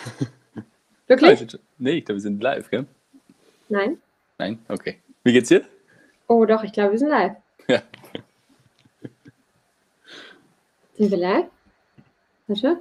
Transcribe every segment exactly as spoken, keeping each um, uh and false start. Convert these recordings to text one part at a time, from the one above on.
Ah, Wirklich? ich, nee, ich glaube, wir sind live, gell? Nein? Nein? Okay. Wie geht's dir? Oh doch, ich glaube, wir sind live. Ja. Sind wir live? Warte.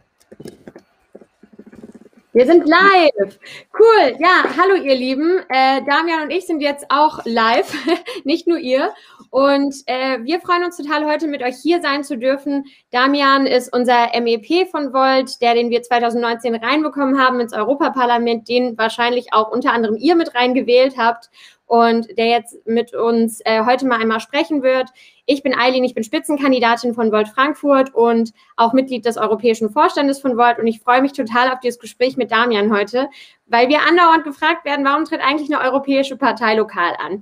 Wir sind live! Cool! Ja, hallo ihr Lieben. Äh, Damian und ich sind jetzt auch live, nicht nur ihr. Und äh, wir freuen uns total, heute mit euch hier sein zu dürfen. Damian ist unser M E P von Volt, der, den wir zwanzig neunzehn reinbekommen haben ins Europaparlament, den wahrscheinlich auch unter anderem ihr mit reingewählt habt und der jetzt mit uns äh, heute mal einmal sprechen wird. Ich bin Eileen, ich bin Spitzenkandidatin von Volt Frankfurt und auch Mitglied des Europäischen Vorstandes von Volt, und ich freue mich total auf dieses Gespräch mit Damian heute, weil wir andauernd gefragt werden, warum tritt eigentlich eine europäische Partei lokal an?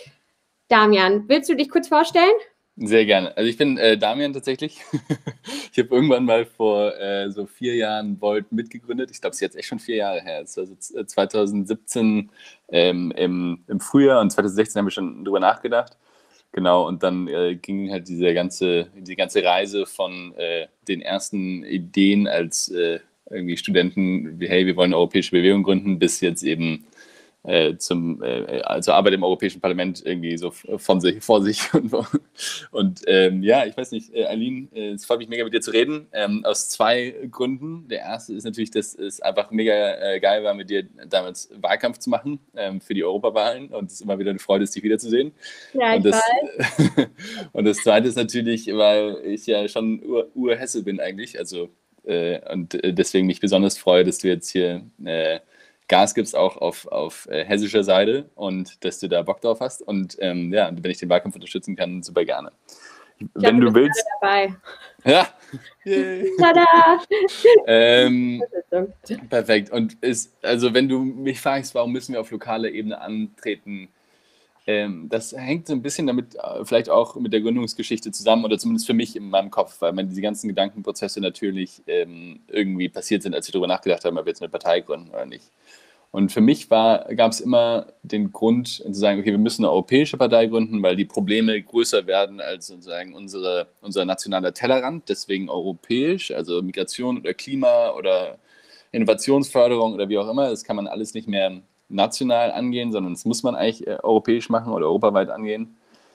Damian, willst du dich kurz vorstellen? Sehr gerne. Also ich bin äh, Damian tatsächlich. Ich habe irgendwann mal vor äh, so vier Jahren Volt mitgegründet. Ich glaube, es ist jetzt echt schon vier Jahre her. Es war so zwanzig siebzehn ähm, im, im Frühjahr, und zwanzig sechzehn haben wir schon drüber nachgedacht. Genau, und dann äh, ging halt diese ganze, die ganze Reise von äh, den ersten Ideen als äh, irgendwie Studenten, wie, hey, wir wollen eine europäische Bewegung gründen, bis jetzt eben äh, zum, äh, also Arbeit im Europäischen Parlament irgendwie so von sich, vor sich. Und, und ähm, ja, ich weiß nicht, äh, Eileen, äh, es freut mich mega mit dir zu reden, ähm, aus zwei Gründen. Der erste ist natürlich, dass es einfach mega äh, geil war, mit dir damals Wahlkampf zu machen ähm, für die Europawahlen, und es ist immer wieder eine Freude, dich wiederzusehen. Ja, Und ich das, weiß. und das zweite ist natürlich, weil ich ja schon Ur- Ur-Hesse bin eigentlich, also äh, und äh, deswegen mich besonders freue, dass du jetzt hier äh, Gas gibst, auch auf, auf äh, hessischer Seite, und dass du da Bock drauf hast. Und ähm, ja, wenn ich den Wahlkampf unterstützen kann, super gerne. Ich Wenn glaube, du du bist willst. gerade dabei. Ja. Yay. Tada! ähm, perfekt. Und ist, also wenn du mich fragst, warum müssen wir auf lokaler Ebene antreten, ähm, das hängt so ein bisschen damit, äh, vielleicht auch mit der Gründungsgeschichte zusammen, oder zumindest für mich in meinem Kopf, weil man diese ganzen Gedankenprozesse natürlich ähm, irgendwie passiert sind, als wir darüber nachgedacht haben, ob wir jetzt eine Partei gründen oder nicht. Und für mich gab es immer den Grund zu sagen, okay, wir müssen eine europäische Partei gründen, weil die Probleme größer werden als sozusagen unsere, unser nationaler Tellerrand, deswegen europäisch, also Migration oder Klima oder Innovationsförderung oder wie auch immer, das kann man alles nicht mehr national angehen, sondern das muss man eigentlich äh, europäisch machen oder europaweit angehen.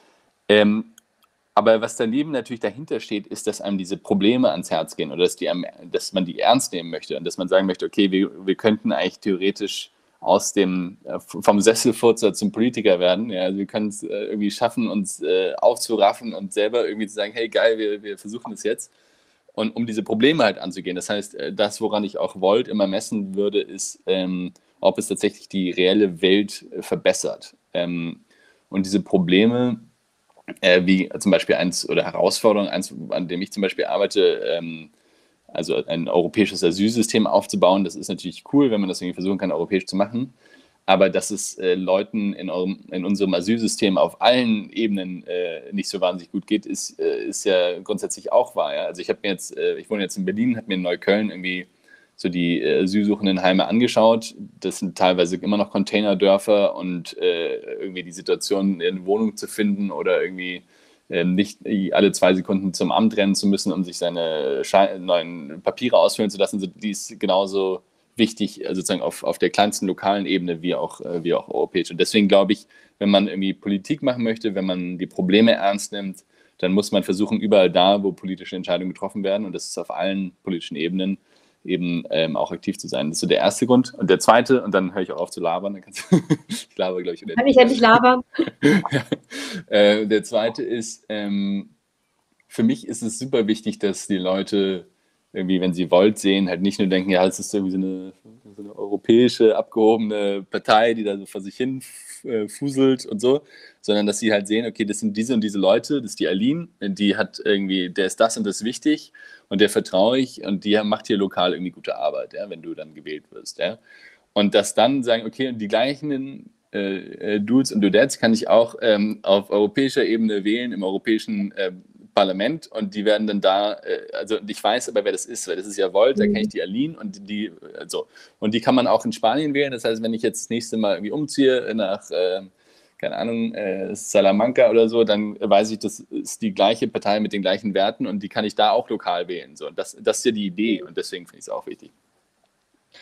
Ähm, aber was daneben natürlich dahinter steht, ist, dass einem diese Probleme ans Herz gehen, oder dass, die, dass man die ernst nehmen möchte und dass man sagen möchte, okay, wir, wir könnten eigentlich theoretisch aus dem, vom Sesselfurzer zum Politiker werden. Ja, also wir können es äh, irgendwie schaffen, uns äh, aufzuraffen und selber irgendwie zu sagen, hey geil, wir, wir versuchen das jetzt. Und um diese Probleme halt anzugehen. Das heißt, das, woran ich auch Volt immer messen würde, ist, ähm, ob es tatsächlich die reelle Welt verbessert. Ähm, und diese Probleme, äh, wie zum Beispiel eins, oder Herausforderungen, eins, an dem ich zum Beispiel arbeite, ähm, also ein europäisches Asylsystem aufzubauen, das ist natürlich cool, wenn man das irgendwie versuchen kann, europäisch zu machen. Aber dass es äh, Leuten in, eurem, in unserem Asylsystem auf allen Ebenen äh, nicht so wahnsinnig gut geht, ist, äh, ist ja grundsätzlich auch wahr. Ja? Also ich habe mir jetzt, äh, ich wohne jetzt in Berlin, habe mir in Neukölln irgendwie so die äh, Asylsuchendenheime angeschaut. Das sind teilweise immer noch Containerdörfer, und äh, irgendwie die Situation, eine Wohnung zu finden oder irgendwie äh, nicht alle zwei Sekunden zum Amt rennen zu müssen, um sich seine Sche- neuen Papiere ausfüllen zu lassen, so, die ist genauso wichtig, also sozusagen auf, auf der kleinsten lokalen Ebene wie auch, äh, wie auch europäisch. Und deswegen glaube ich, wenn man irgendwie Politik machen möchte, wenn man die Probleme ernst nimmt, dann muss man versuchen, überall da, wo politische Entscheidungen getroffen werden, und das ist auf allen politischen Ebenen, eben ähm, auch aktiv zu sein. Das ist so der erste Grund. Und der zweite, und dann höre ich auch auf zu labern, dann kannst du, ich labere, glaube ich, Kann ich endlich labern? ja. äh, Der zweite ist, ähm, für mich ist es super wichtig, dass die Leute irgendwie, wenn sie Volt sehen, halt nicht nur denken, ja, es ist irgendwie so eine, so eine europäische, abgehobene Partei, die da so vor sich hin äh, fuselt und so, sondern dass sie halt sehen, okay, das sind diese und diese Leute, das ist die Aline, die hat irgendwie, der ist das und das wichtig, und der vertraue ich, und die macht hier lokal irgendwie gute Arbeit, ja, wenn du dann gewählt wirst. Ja. Und dass dann sagen, okay, die gleichen äh, Dudes und Dudettes kann ich auch ähm, auf europäischer Ebene wählen, im europäischen äh, Parlament, und die werden dann da, äh, also ich weiß aber, wer das ist, weil das ist ja Volt, da kenne ich die Aline, und die, also, und die kann man auch in Spanien wählen. Das heißt, wenn ich jetzt das nächste Mal irgendwie umziehe nach, äh, keine Ahnung, äh, Salamanca oder so, dann weiß ich, das ist die gleiche Partei mit den gleichen Werten, und die kann ich da auch lokal wählen. So, das, das ist ja die Idee, und deswegen finde ich es auch wichtig.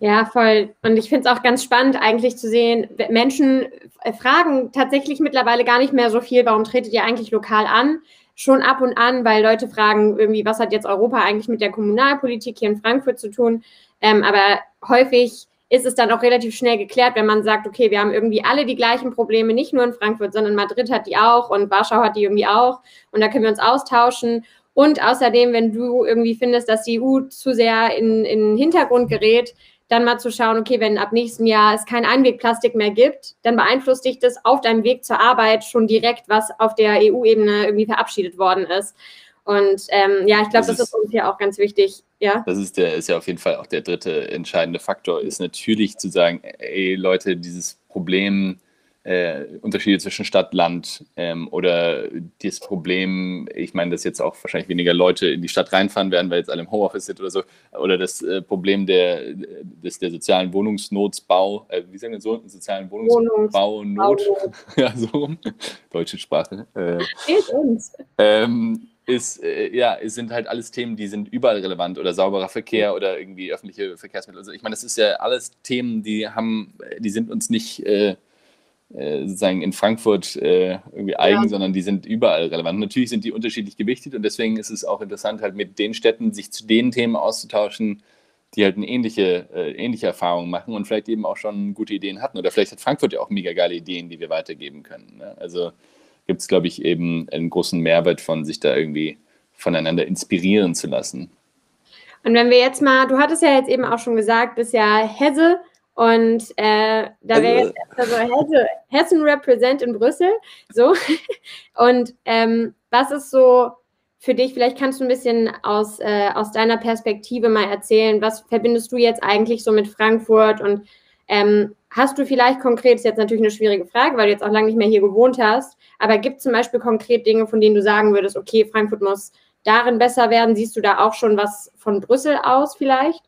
Ja, voll. Und ich finde es auch ganz spannend, eigentlich zu sehen, Menschen fragen tatsächlich mittlerweile gar nicht mehr so viel, warum tretet ihr eigentlich lokal an? Schon ab und an, weil Leute fragen irgendwie, was hat jetzt Europa eigentlich mit der Kommunalpolitik hier in Frankfurt zu tun? Ähm, aber häufig ist es dann auch relativ schnell geklärt, wenn man sagt, okay, wir haben irgendwie alle die gleichen Probleme, nicht nur in Frankfurt, sondern Madrid hat die auch und Warschau hat die irgendwie auch. Und da können wir uns austauschen. Und außerdem, wenn du irgendwie findest, dass die E U zu sehr in, in den Hintergrund gerät, dann mal zu schauen, okay, wenn ab nächstem Jahr es kein Einwegplastik mehr gibt, dann beeinflusst dich das auf deinem Weg zur Arbeit schon direkt, was auf der E U-Ebene irgendwie verabschiedet worden ist. Und ähm, ja, ich glaube, das, das ist uns hier auch ganz wichtig. Ja? Das ist, der, ist ja auf jeden Fall auch der dritte entscheidende Faktor, ist natürlich zu sagen, ey Leute, dieses Problem, äh, Unterschiede zwischen Stadt, Land ähm, oder das Problem, ich meine, dass jetzt auch wahrscheinlich weniger Leute in die Stadt reinfahren werden, weil jetzt alle im Homeoffice sind oder so, oder das äh, Problem der, des, der sozialen Wohnungsnotsbau, äh, wie sagen wir so, sozialen Wohnungsbau, Not, ja, so, deutsche Sprache. Äh, Fehlt uns. Ähm, ist, äh, ja, es sind halt alles Themen, die sind überall relevant oder sauberer Verkehr oder irgendwie öffentliche Verkehrsmittel. Also ich meine, das ist ja alles Themen, die haben, die sind uns nicht äh, äh, sozusagen in Frankfurt äh, irgendwie eigen, ja. sondern die sind überall relevant. Natürlich sind die unterschiedlich gewichtet und deswegen ist es auch interessant, halt mit den Städten sich zu den Themen auszutauschen, die halt eine ähnliche, äh, ähnliche Erfahrung machen und vielleicht eben auch schon gute Ideen hatten. Oder vielleicht hat Frankfurt ja auch mega geile Ideen, die wir weitergeben können. Ne? Also gibt es, glaube ich, eben einen großen Mehrwert von, sich da irgendwie voneinander inspirieren zu lassen. Und wenn wir jetzt mal, du hattest ja jetzt eben auch schon gesagt, bist ja Hesse und äh, da wäre jetzt also Hesse, Hessen represent in Brüssel, so. Und ähm, was ist so für dich, vielleicht kannst du ein bisschen aus, äh, aus deiner Perspektive mal erzählen, was verbindest du jetzt eigentlich so mit Frankfurt und ähm, hast du vielleicht konkret, ist jetzt natürlich eine schwierige Frage, weil du jetzt auch lange nicht mehr hier gewohnt hast, aber gibt es zum Beispiel konkret Dinge, von denen du sagen würdest, okay, Frankfurt muss darin besser werden? Siehst du da auch schon was von Brüssel aus vielleicht?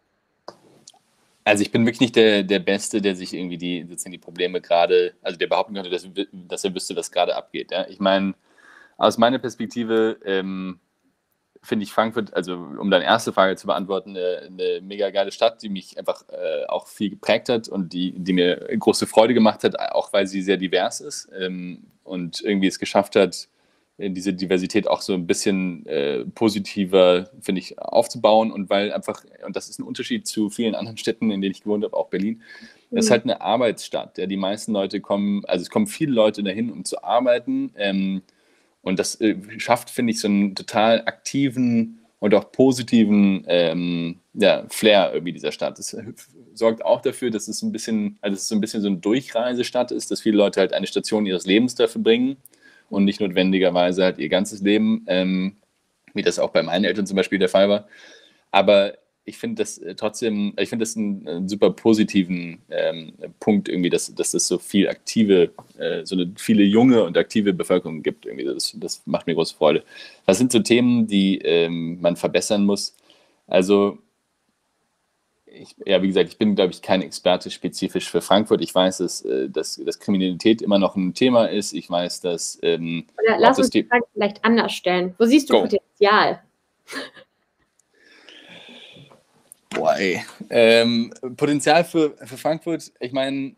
Also ich bin wirklich nicht der, der Beste, der sich irgendwie die, die Probleme gerade, also der behaupten könnte, dass, dass er wüsste, was gerade abgeht. Ja? Ich meine, aus meiner Perspektive ähm, finde ich Frankfurt, also um deine erste Frage zu beantworten, eine, eine mega geile Stadt, die mich einfach äh, auch viel geprägt hat und die, die mir große Freude gemacht hat, auch weil sie sehr divers ist ähm, und irgendwie es geschafft hat, diese Diversität auch so ein bisschen äh, positiver, finde ich, aufzubauen und weil einfach, und das ist ein Unterschied zu vielen anderen Städten, in denen ich gewohnt habe, auch Berlin, mhm. es ist halt eine Arbeitsstadt. Ja, die meisten Leute kommen, also es kommen viele Leute dahin, um zu arbeiten ähm, und das äh, schafft, finde ich, so einen total aktiven und auch positiven ähm, ja, Flair irgendwie dieser Stadt. Das sorgt auch dafür, dass es ein bisschen, also es so ein bisschen so eine Durchreisestadt ist, dass viele Leute halt eine Station ihres Lebens dafür bringen und nicht notwendigerweise halt ihr ganzes Leben, ähm, wie das auch bei meinen Eltern zum Beispiel der Fall war. Aber ich finde das trotzdem, ich finde das einen, einen super positiven ähm, Punkt irgendwie, dass, dass es so viel aktive, äh, so eine viele junge und aktive Bevölkerung gibt. Irgendwie. Das, das macht mir große Freude. Was sind so Themen, die ähm, man verbessern muss? Also Ich, ja, wie gesagt, ich bin, glaube ich, kein Experte spezifisch für Frankfurt. Ich weiß, dass, dass, dass Kriminalität immer noch ein Thema ist. Ich weiß, dass... Ähm, Oder lass uns die Frage vielleicht anders stellen. Wo siehst du Go. Potenzial? Boah, ey. Ähm, Potenzial für, für Frankfurt, ich meine,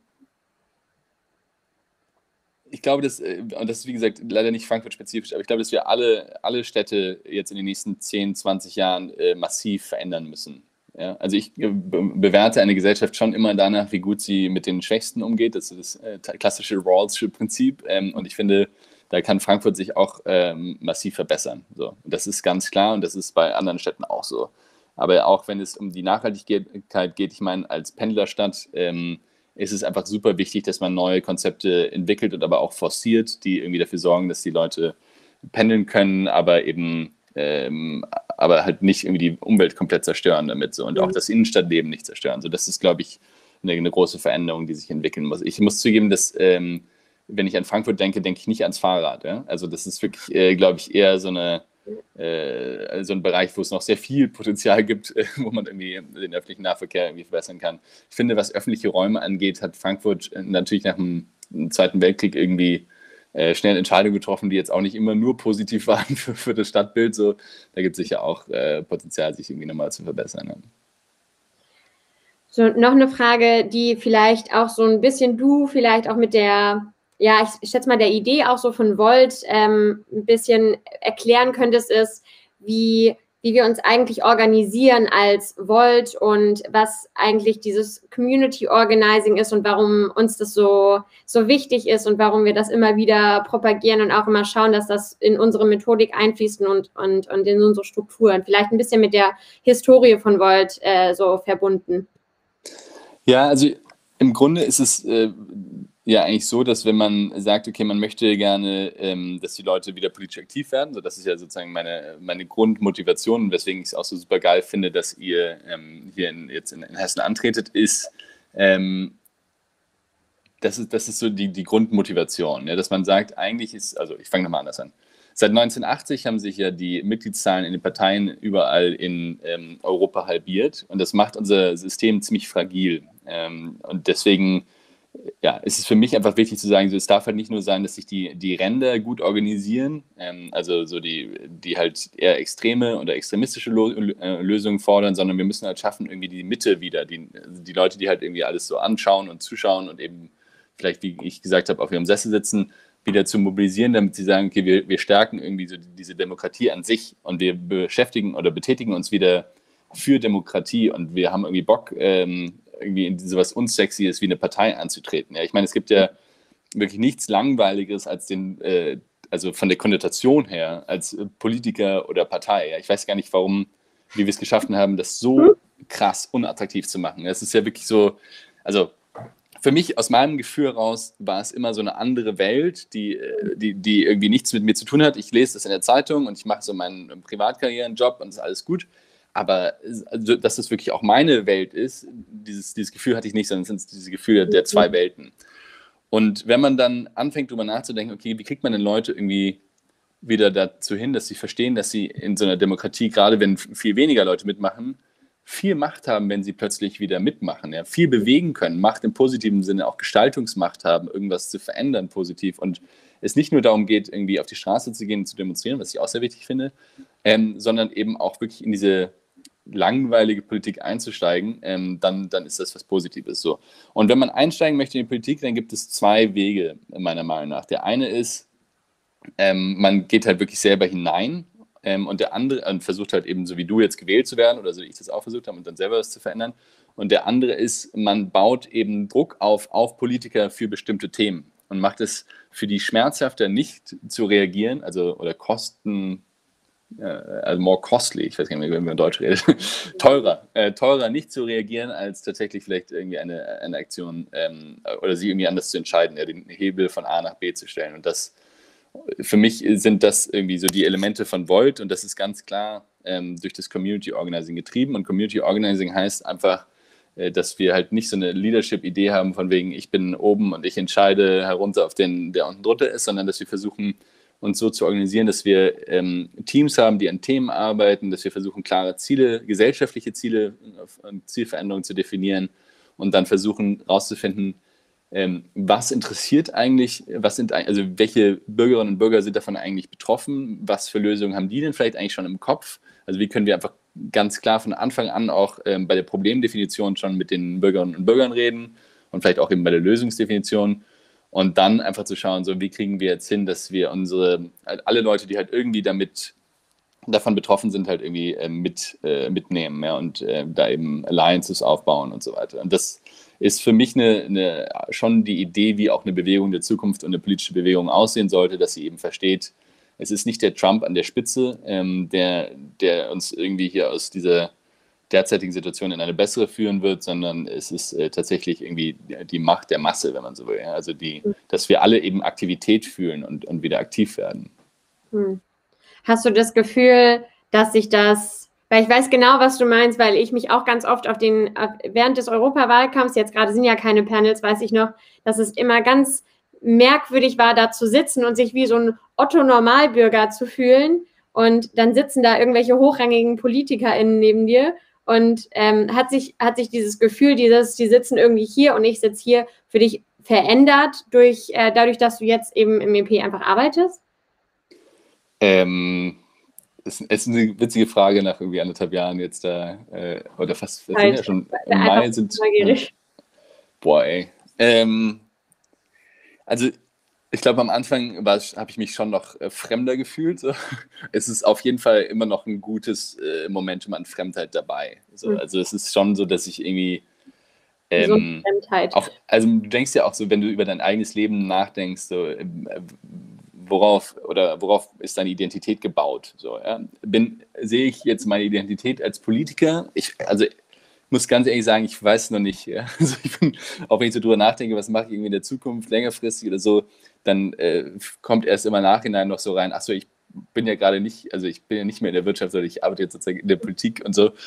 ich glaube, dass, und das ist, wie gesagt, leider nicht Frankfurt-spezifisch, aber ich glaube, dass wir alle, alle Städte jetzt in den nächsten zehn, zwanzig Jahren äh, massiv verändern müssen. Ja, also ich be bewerte eine Gesellschaft schon immer danach, wie gut sie mit den Schwächsten umgeht. Das ist das äh, klassische Rawlsche Prinzip. Ähm, und ich finde, da kann Frankfurt sich auch ähm, massiv verbessern. So. Und das ist ganz klar und das ist bei anderen Städten auch so. Aber auch wenn es um die Nachhaltigkeit geht, ich meine, als Pendlerstadt ähm, ist es einfach super wichtig, dass man neue Konzepte entwickelt und aber auch forciert, die irgendwie dafür sorgen, dass die Leute pendeln können, aber eben Ähm, aber halt nicht irgendwie die Umwelt komplett zerstören damit so und auch das Innenstadtleben nicht zerstören. So, das ist, glaube ich, eine, eine große Veränderung, die sich entwickeln muss. Ich muss zugeben, dass ähm, wenn ich an Frankfurt denke, denke ich nicht ans Fahrrad. Ja? Also das ist wirklich, äh, glaube ich, eher so, eine, äh, so ein Bereich, wo es noch sehr viel Potenzial gibt, äh, wo man irgendwie den öffentlichen Nahverkehr irgendwie verbessern kann. Ich finde, was öffentliche Räume angeht, hat Frankfurt natürlich nach dem Zweiten Weltkrieg irgendwie schnell Entscheidungen getroffen, die jetzt auch nicht immer nur positiv waren für, für das Stadtbild. So, da gibt es sicher auch äh, Potenzial, sich irgendwie nochmal zu verbessern. Ja. So, noch eine Frage, die vielleicht auch so ein bisschen du vielleicht auch mit der, ja, ich, ich schätze mal, der Idee auch so von Volt ähm, ein bisschen erklären könntest, ist, wie, wie wir uns eigentlich organisieren als Volt und was eigentlich dieses Community Organizing ist und warum uns das so, so wichtig ist und warum wir das immer wieder propagieren und auch immer schauen, dass das in unsere Methodik einfließt und, und, und in unsere Strukturen. Vielleicht ein bisschen mit der Historie von Volt äh, so verbunden. Ja, also im Grunde ist es äh, ja eigentlich so, dass wenn man sagt, okay, man möchte gerne, ähm, dass die Leute wieder politisch aktiv werden, so das ist ja sozusagen meine, meine Grundmotivation, weswegen ich es auch so super geil finde, dass ihr ähm, hier in, jetzt in, in Hessen antretet, ist, ähm, das ist, das ist so die, die Grundmotivation, ja, dass man sagt, eigentlich ist, also ich fange nochmal anders an. Seit neunzehnhundertachtzig haben sich ja die Mitgliedszahlen in den Parteien überall in ähm, Europa halbiert und das macht unser System ziemlich fragil. Ähm, und deswegen ja, ist es für mich einfach wichtig zu sagen, so, es darf halt nicht nur sein, dass sich die, die Ränder gut organisieren, ähm, also so die, die halt eher extreme oder extremistische Lo äh, Lösungen fordern, sondern wir müssen halt schaffen, irgendwie die Mitte wieder, die, die Leute, die halt irgendwie alles so anschauen und zuschauen und eben vielleicht, wie ich gesagt habe, auf ihrem Sessel sitzen, wieder zu mobilisieren, damit sie sagen, okay, wir, wir stärken irgendwie so diese Demokratie an sich und wir beschäftigen oder betätigen uns wieder für Demokratie und wir haben irgendwie Bock, ähm, irgendwie in sowas Unsexyes wie eine Partei anzutreten. Ja, ich meine, es gibt ja wirklich nichts Langweiligeres als den, äh, also von der Konnotation her, als Politiker oder Partei. Ja, ich weiß gar nicht, warum, wie wir es geschafft haben, das so krass unattraktiv zu machen. Es ist ja wirklich so, also für mich, aus meinem Gefühl heraus, war es immer so eine andere Welt, die, die, die irgendwie nichts mit mir zu tun hat. Ich lese das in der Zeitung und ich mache so meinen Privatkarrierenjob und ist alles gut. Aber also, dass das wirklich auch meine Welt ist, dieses, dieses Gefühl hatte ich nicht, sondern es sind diese Gefühle der zwei Welten. Und wenn man dann anfängt, darüber nachzudenken, okay, wie kriegt man denn Leute irgendwie wieder dazu hin, dass sie verstehen, dass sie in so einer Demokratie, gerade wenn viel weniger Leute mitmachen, viel Macht haben, wenn sie plötzlich wieder mitmachen, ja, viel bewegen können, Macht im positiven Sinne, auch Gestaltungsmacht haben, irgendwas zu verändern positiv und es nicht nur darum geht, irgendwie auf die Straße zu gehen und zu demonstrieren, was ich auch sehr wichtig finde, ähm, sondern eben auch wirklich in diese langweilige Politik einzusteigen, ähm, dann, dann ist das was Positives so. Und wenn man einsteigen möchte in die Politik, dann gibt es zwei Wege, meiner Meinung nach. Der eine ist, ähm, man geht halt wirklich selber hinein ähm, und der andere und versucht halt eben, so wie du jetzt gewählt zu werden oder so wie ich das auch versucht habe und dann selber was zu verändern. Und der andere ist, man baut eben Druck auf, auf Politiker für bestimmte Themen und macht es für die schmerzhafter nicht zu reagieren, also oder Kosten, also more costly, ich weiß gar nicht mehr, wenn man Deutsch redet, teurer, äh, teurer nicht zu reagieren, als tatsächlich vielleicht irgendwie eine, eine Aktion ähm, oder sie irgendwie anders zu entscheiden, ja, den Hebel von A nach B zu stellen. Und das, für mich sind das irgendwie so die Elemente von Volt und das ist ganz klar ähm, durch das Community Organizing getrieben. Und Community Organizing heißt einfach, äh, dass wir halt nicht so eine Leadership-Idee haben von wegen, ich bin oben und ich entscheide herunter auf den, der unten drunter ist, sondern dass wir versuchen, uns so zu organisieren, dass wir ähm, Teams haben, die an Themen arbeiten, dass wir versuchen, klare Ziele, gesellschaftliche Ziele, Zielveränderungen zu definieren und dann versuchen herauszufinden, ähm, was interessiert eigentlich, was sind, also welche Bürgerinnen und Bürger sind davon eigentlich betroffen, was für Lösungen haben die denn vielleicht eigentlich schon im Kopf, also wie können wir einfach ganz klar von Anfang an auch ähm, bei der Problemdefinition schon mit den Bürgerinnen und Bürgern reden und vielleicht auch eben bei der Lösungsdefinition. Und dann einfach zu schauen, so wie kriegen wir jetzt hin, dass wir unsere, alle Leute, die halt irgendwie damit, davon betroffen sind, halt irgendwie äh, mit, äh, mitnehmen, ja, und äh, da eben Alliances aufbauen und so weiter. Und das ist für mich eine, eine, schon die Idee, wie auch eine Bewegung der Zukunft und eine politische Bewegung aussehen sollte, dass sie eben versteht, es ist nicht der Trump an der Spitze, ähm, der, der uns irgendwie hier aus dieser derzeitigen Situation in eine bessere führen wird, sondern es ist äh, tatsächlich irgendwie die Macht der Masse, wenn man so will. Ja? Also die, dass wir alle eben Aktivität fühlen und, und wieder aktiv werden. Hm. Hast du das Gefühl, dass sich das, weil ich weiß genau, was du meinst, weil ich mich auch ganz oft auf den, während des Europawahlkampfs, jetzt gerade sind ja keine Panels, weiß ich noch, dass es immer ganz merkwürdig war, da zu sitzen und sich wie so ein Otto-Normalbürger zu fühlen und dann sitzen da irgendwelche hochrangigen PolitikerInnen neben dir. Und ähm, hat sich, hat sich dieses Gefühl, dieses, die sitzen irgendwie hier und ich sitze hier, für dich verändert durch, äh, dadurch, dass du jetzt eben im E P einfach arbeitest? Ähm, es ist eine witzige Frage nach irgendwie anderthalb Jahren jetzt da, äh, oder fast, wir sind Halt, ja schon im Mai, sind, neugierig. boah, ey. Ähm, also, ich glaube, am Anfang habe ich mich schon noch äh, fremder gefühlt. So. Es ist auf jeden Fall immer noch ein gutes äh, Momentum an Fremdheit dabei. So. Mhm. Also, es ist schon so, dass ich irgendwie So ähm, Fremdheit. auch, also du denkst ja auch so, wenn du über dein eigenes Leben nachdenkst, so, äh, worauf oder worauf ist deine Identität gebaut? So, ja? Bin, sehe ich jetzt meine Identität als Politiker? Ich, also ich muss ganz ehrlich sagen, ich weiß noch nicht. Ja? Also ich bin, auch wenn ich so drüber nachdenke, was mache ich irgendwie in der Zukunft, längerfristig oder so, dann äh, kommt erst immer im Nachhinein noch so rein, ach so, ich bin ja gerade nicht, also ich bin ja nicht mehr in der Wirtschaft, sondern ich arbeite jetzt sozusagen in der Politik und so.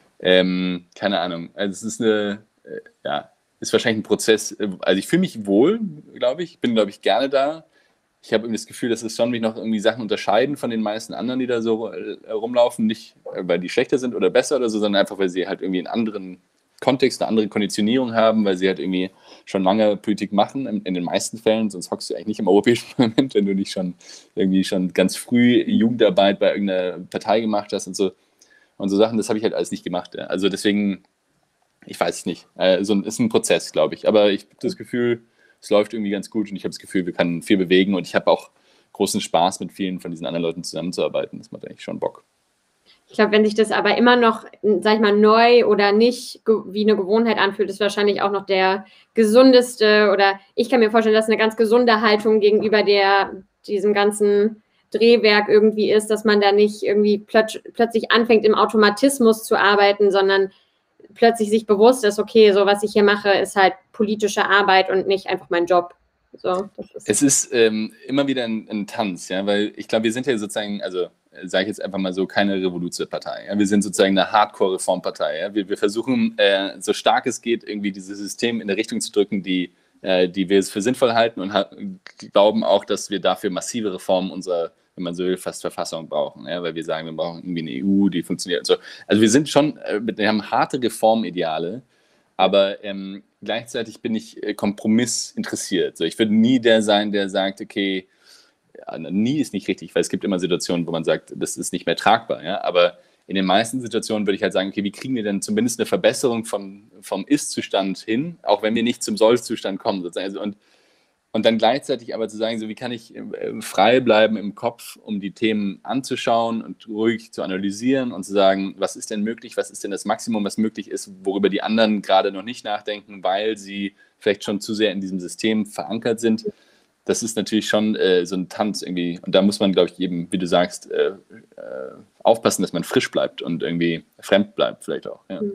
Ähm, keine Ahnung. Also es ist eine, äh, ja, ist wahrscheinlich ein Prozess. Also ich fühle mich wohl, glaube ich. Ich bin, glaube ich, gerne da. Ich habe irgendwie das Gefühl, dass es schon mich noch irgendwie Sachen unterscheiden von den meisten anderen, die da so äh, rumlaufen. Nicht, weil die schlechter sind oder besser oder so, sondern einfach, weil sie halt irgendwie einen anderen Kontext, eine andere Konditionierung haben, weil sie halt irgendwie schon lange Politik machen, in, in den meisten Fällen. Sonst hockst du eigentlich nicht im Europäischen Parlament, wenn du nicht schon irgendwie schon ganz früh Jugendarbeit bei irgendeiner Partei gemacht hast und so. Und so Sachen, das habe ich halt alles nicht gemacht. Ja. Also deswegen, ich weiß es nicht. Also es ist ein Prozess, glaube ich. Aber ich habe das Gefühl, es läuft irgendwie ganz gut und ich habe das Gefühl, wir können viel bewegen und ich habe auch großen Spaß, mit vielen von diesen anderen Leuten zusammenzuarbeiten. Das macht eigentlich schon Bock. Ich glaube, wenn sich das aber immer noch, sag ich mal, neu oder nicht wie eine Gewohnheit anfühlt, ist wahrscheinlich auch noch der gesundeste oder ich kann mir vorstellen, dass eine ganz gesunde Haltung gegenüber der, diesem ganzen Drehwerk irgendwie ist, dass man da nicht irgendwie plötz, plötzlich anfängt, im Automatismus zu arbeiten, sondern plötzlich sich bewusst ist, okay, so was ich hier mache, ist halt politische Arbeit und nicht einfach mein Job. So, das ist es ist ähm, immer wieder ein, ein Tanz, ja, weil ich glaube, wir sind ja sozusagen, also sage ich jetzt einfach mal so, keine Revolutionspartei. Ja? Wir sind sozusagen eine Hardcore-Reformpartei. Ja? Wir, wir versuchen, äh, so stark es geht, irgendwie dieses System in eine Richtung zu drücken, die, äh, die wir für sinnvoll halten und ha glauben auch, dass wir dafür massive Reformen unserer, wenn man so will, fast Verfassung brauchen. Ja? Weil wir sagen, wir brauchen irgendwie eine E U, die funktioniert und so. Also wir sind schon, äh, wir haben harte Reformideale, aber ähm, gleichzeitig bin ich äh, kompromissinteressiert. So, ich würde nie der sein, der sagt, okay, ja, nie ist nicht richtig, weil es gibt immer Situationen, wo man sagt, das ist nicht mehr tragbar. Ja? Aber in den meisten Situationen würde ich halt sagen, okay, wie kriegen wir denn zumindest eine Verbesserung vom, vom Ist-Zustand hin, auch wenn wir nicht zum Soll-Zustand kommen. Sozusagen. Also, und, und dann gleichzeitig aber zu sagen, so wie kann ich äh, frei bleiben im Kopf, um die Themen anzuschauen und ruhig zu analysieren und zu sagen, was ist denn möglich, was ist denn das Maximum, was möglich ist, worüber die anderen gerade noch nicht nachdenken, weil sie vielleicht schon zu sehr in diesem System verankert sind. Das ist natürlich schon äh, so ein Tanz irgendwie. Und da muss man, glaube ich, eben, wie du sagst, äh, äh, aufpassen, dass man frisch bleibt und irgendwie fremd bleibt vielleicht auch. Ja.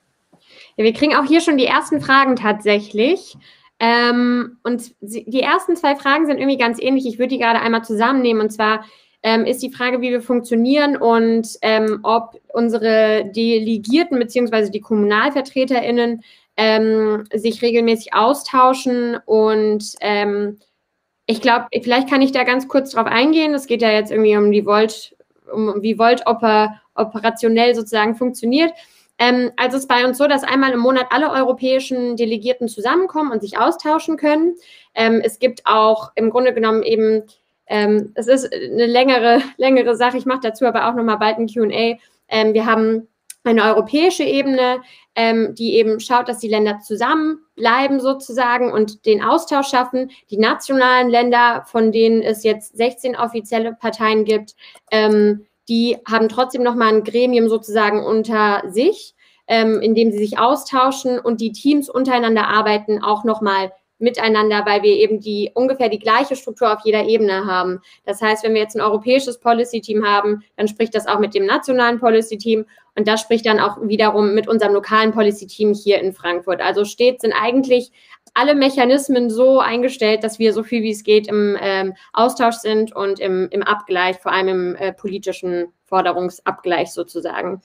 Ja, wir kriegen auch hier schon die ersten Fragen tatsächlich. Ähm, und die ersten zwei Fragen sind irgendwie ganz ähnlich. Ich würde die gerade einmal zusammennehmen. Und zwar ähm, ist die Frage, wie wir funktionieren und ähm, ob unsere Delegierten bzw. die KommunalvertreterInnen ähm, sich regelmäßig austauschen und ähm, ich glaube, vielleicht kann ich da ganz kurz drauf eingehen. Es geht ja jetzt irgendwie um die Volt, um wie Volt oper, operationell sozusagen funktioniert. Ähm, also es ist bei uns so, dass einmal im Monat alle europäischen Delegierten zusammenkommen und sich austauschen können. Ähm, es gibt auch im Grunde genommen eben, ähm, es ist eine längere, längere Sache, ich mache dazu aber auch nochmal bald ein Q und A. Ähm, wir haben eine europäische Ebene, ähm, die eben schaut, dass die Länder zusammenbleiben sozusagen und den Austausch schaffen. Die nationalen Länder, von denen es jetzt sechzehn offizielle Parteien gibt, ähm, die haben trotzdem nochmal ein Gremium sozusagen unter sich, ähm, in dem sie sich austauschen und die Teams untereinander arbeiten auch nochmal miteinander, weil wir eben die ungefähr die gleiche Struktur auf jeder Ebene haben. Das heißt, wenn wir jetzt ein europäisches Policy-Team haben, dann spricht das auch mit dem nationalen Policy-Team und das spricht dann auch wiederum mit unserem lokalen Policy-Team hier in Frankfurt. Also stets sind eigentlich alle Mechanismen so eingestellt, dass wir so viel wie es geht im ähm, Austausch sind und im, im Abgleich, vor allem im äh, politischen Forderungsabgleich sozusagen.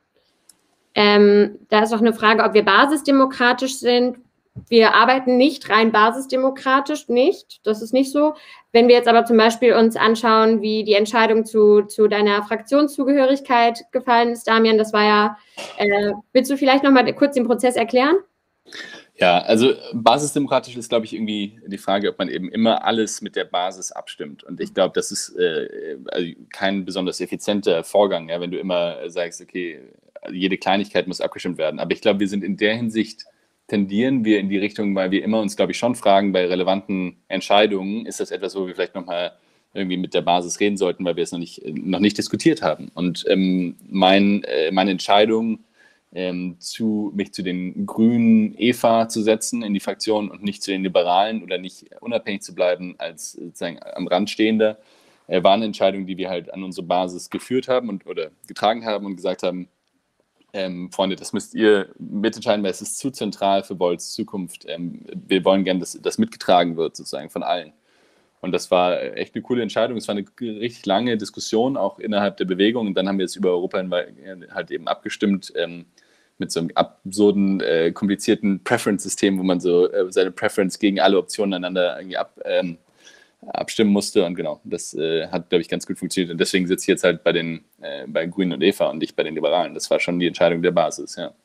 Ähm, da ist auch eine Frage, ob wir basisdemokratisch sind. Wir arbeiten nicht rein basisdemokratisch, nicht. Das ist nicht so. Wenn wir jetzt aber zum Beispiel uns anschauen, wie die Entscheidung zu, zu deiner Fraktionszugehörigkeit gefallen ist, Damian, das war ja, äh, willst du vielleicht noch mal kurz den Prozess erklären? Ja, also basisdemokratisch ist, glaube ich, irgendwie die Frage, ob man eben immer alles mit der Basis abstimmt. Und ich glaube, das ist äh, also kein besonders effizienter Vorgang, ja, wenn du immer sagst, okay, jede Kleinigkeit muss abgestimmt werden. Aber ich glaube, wir sind in der Hinsicht, tendieren wir in die Richtung, weil wir immer uns, glaube ich, schon fragen, bei relevanten Entscheidungen, ist das etwas, wo wir vielleicht nochmal irgendwie mit der Basis reden sollten, weil wir es noch nicht, noch nicht diskutiert haben. Und ähm, mein, äh, meine Entscheidung, ähm, zu, mich zu den Grünen Eva zu setzen in die Fraktion und nicht zu den Liberalen oder nicht unabhängig zu bleiben als sozusagen am Rand Stehender, äh, war eine Entscheidung, die wir halt an unsere Basis geführt haben und oder getragen haben und gesagt haben, ähm, Freunde, das müsst ihr mitentscheiden, weil es ist zu zentral für Volts Zukunft. Ähm, wir wollen gerne, dass das mitgetragen wird, sozusagen von allen. Und das war echt eine coole Entscheidung. Es war eine richtig lange Diskussion, auch innerhalb der Bewegung. Und dann haben wir es über Europa halt eben abgestimmt, ähm, mit so einem absurden, äh, komplizierten Preference-System, wo man so äh, seine Preference gegen alle Optionen einander irgendwie ab, ähm, abstimmen musste. Und genau, das äh, hat, glaube ich, ganz gut funktioniert. Und deswegen sitze ich jetzt halt bei den äh, bei Grünen und Eva und nicht bei den Liberalen. Das war schon die Entscheidung der Basis, ja.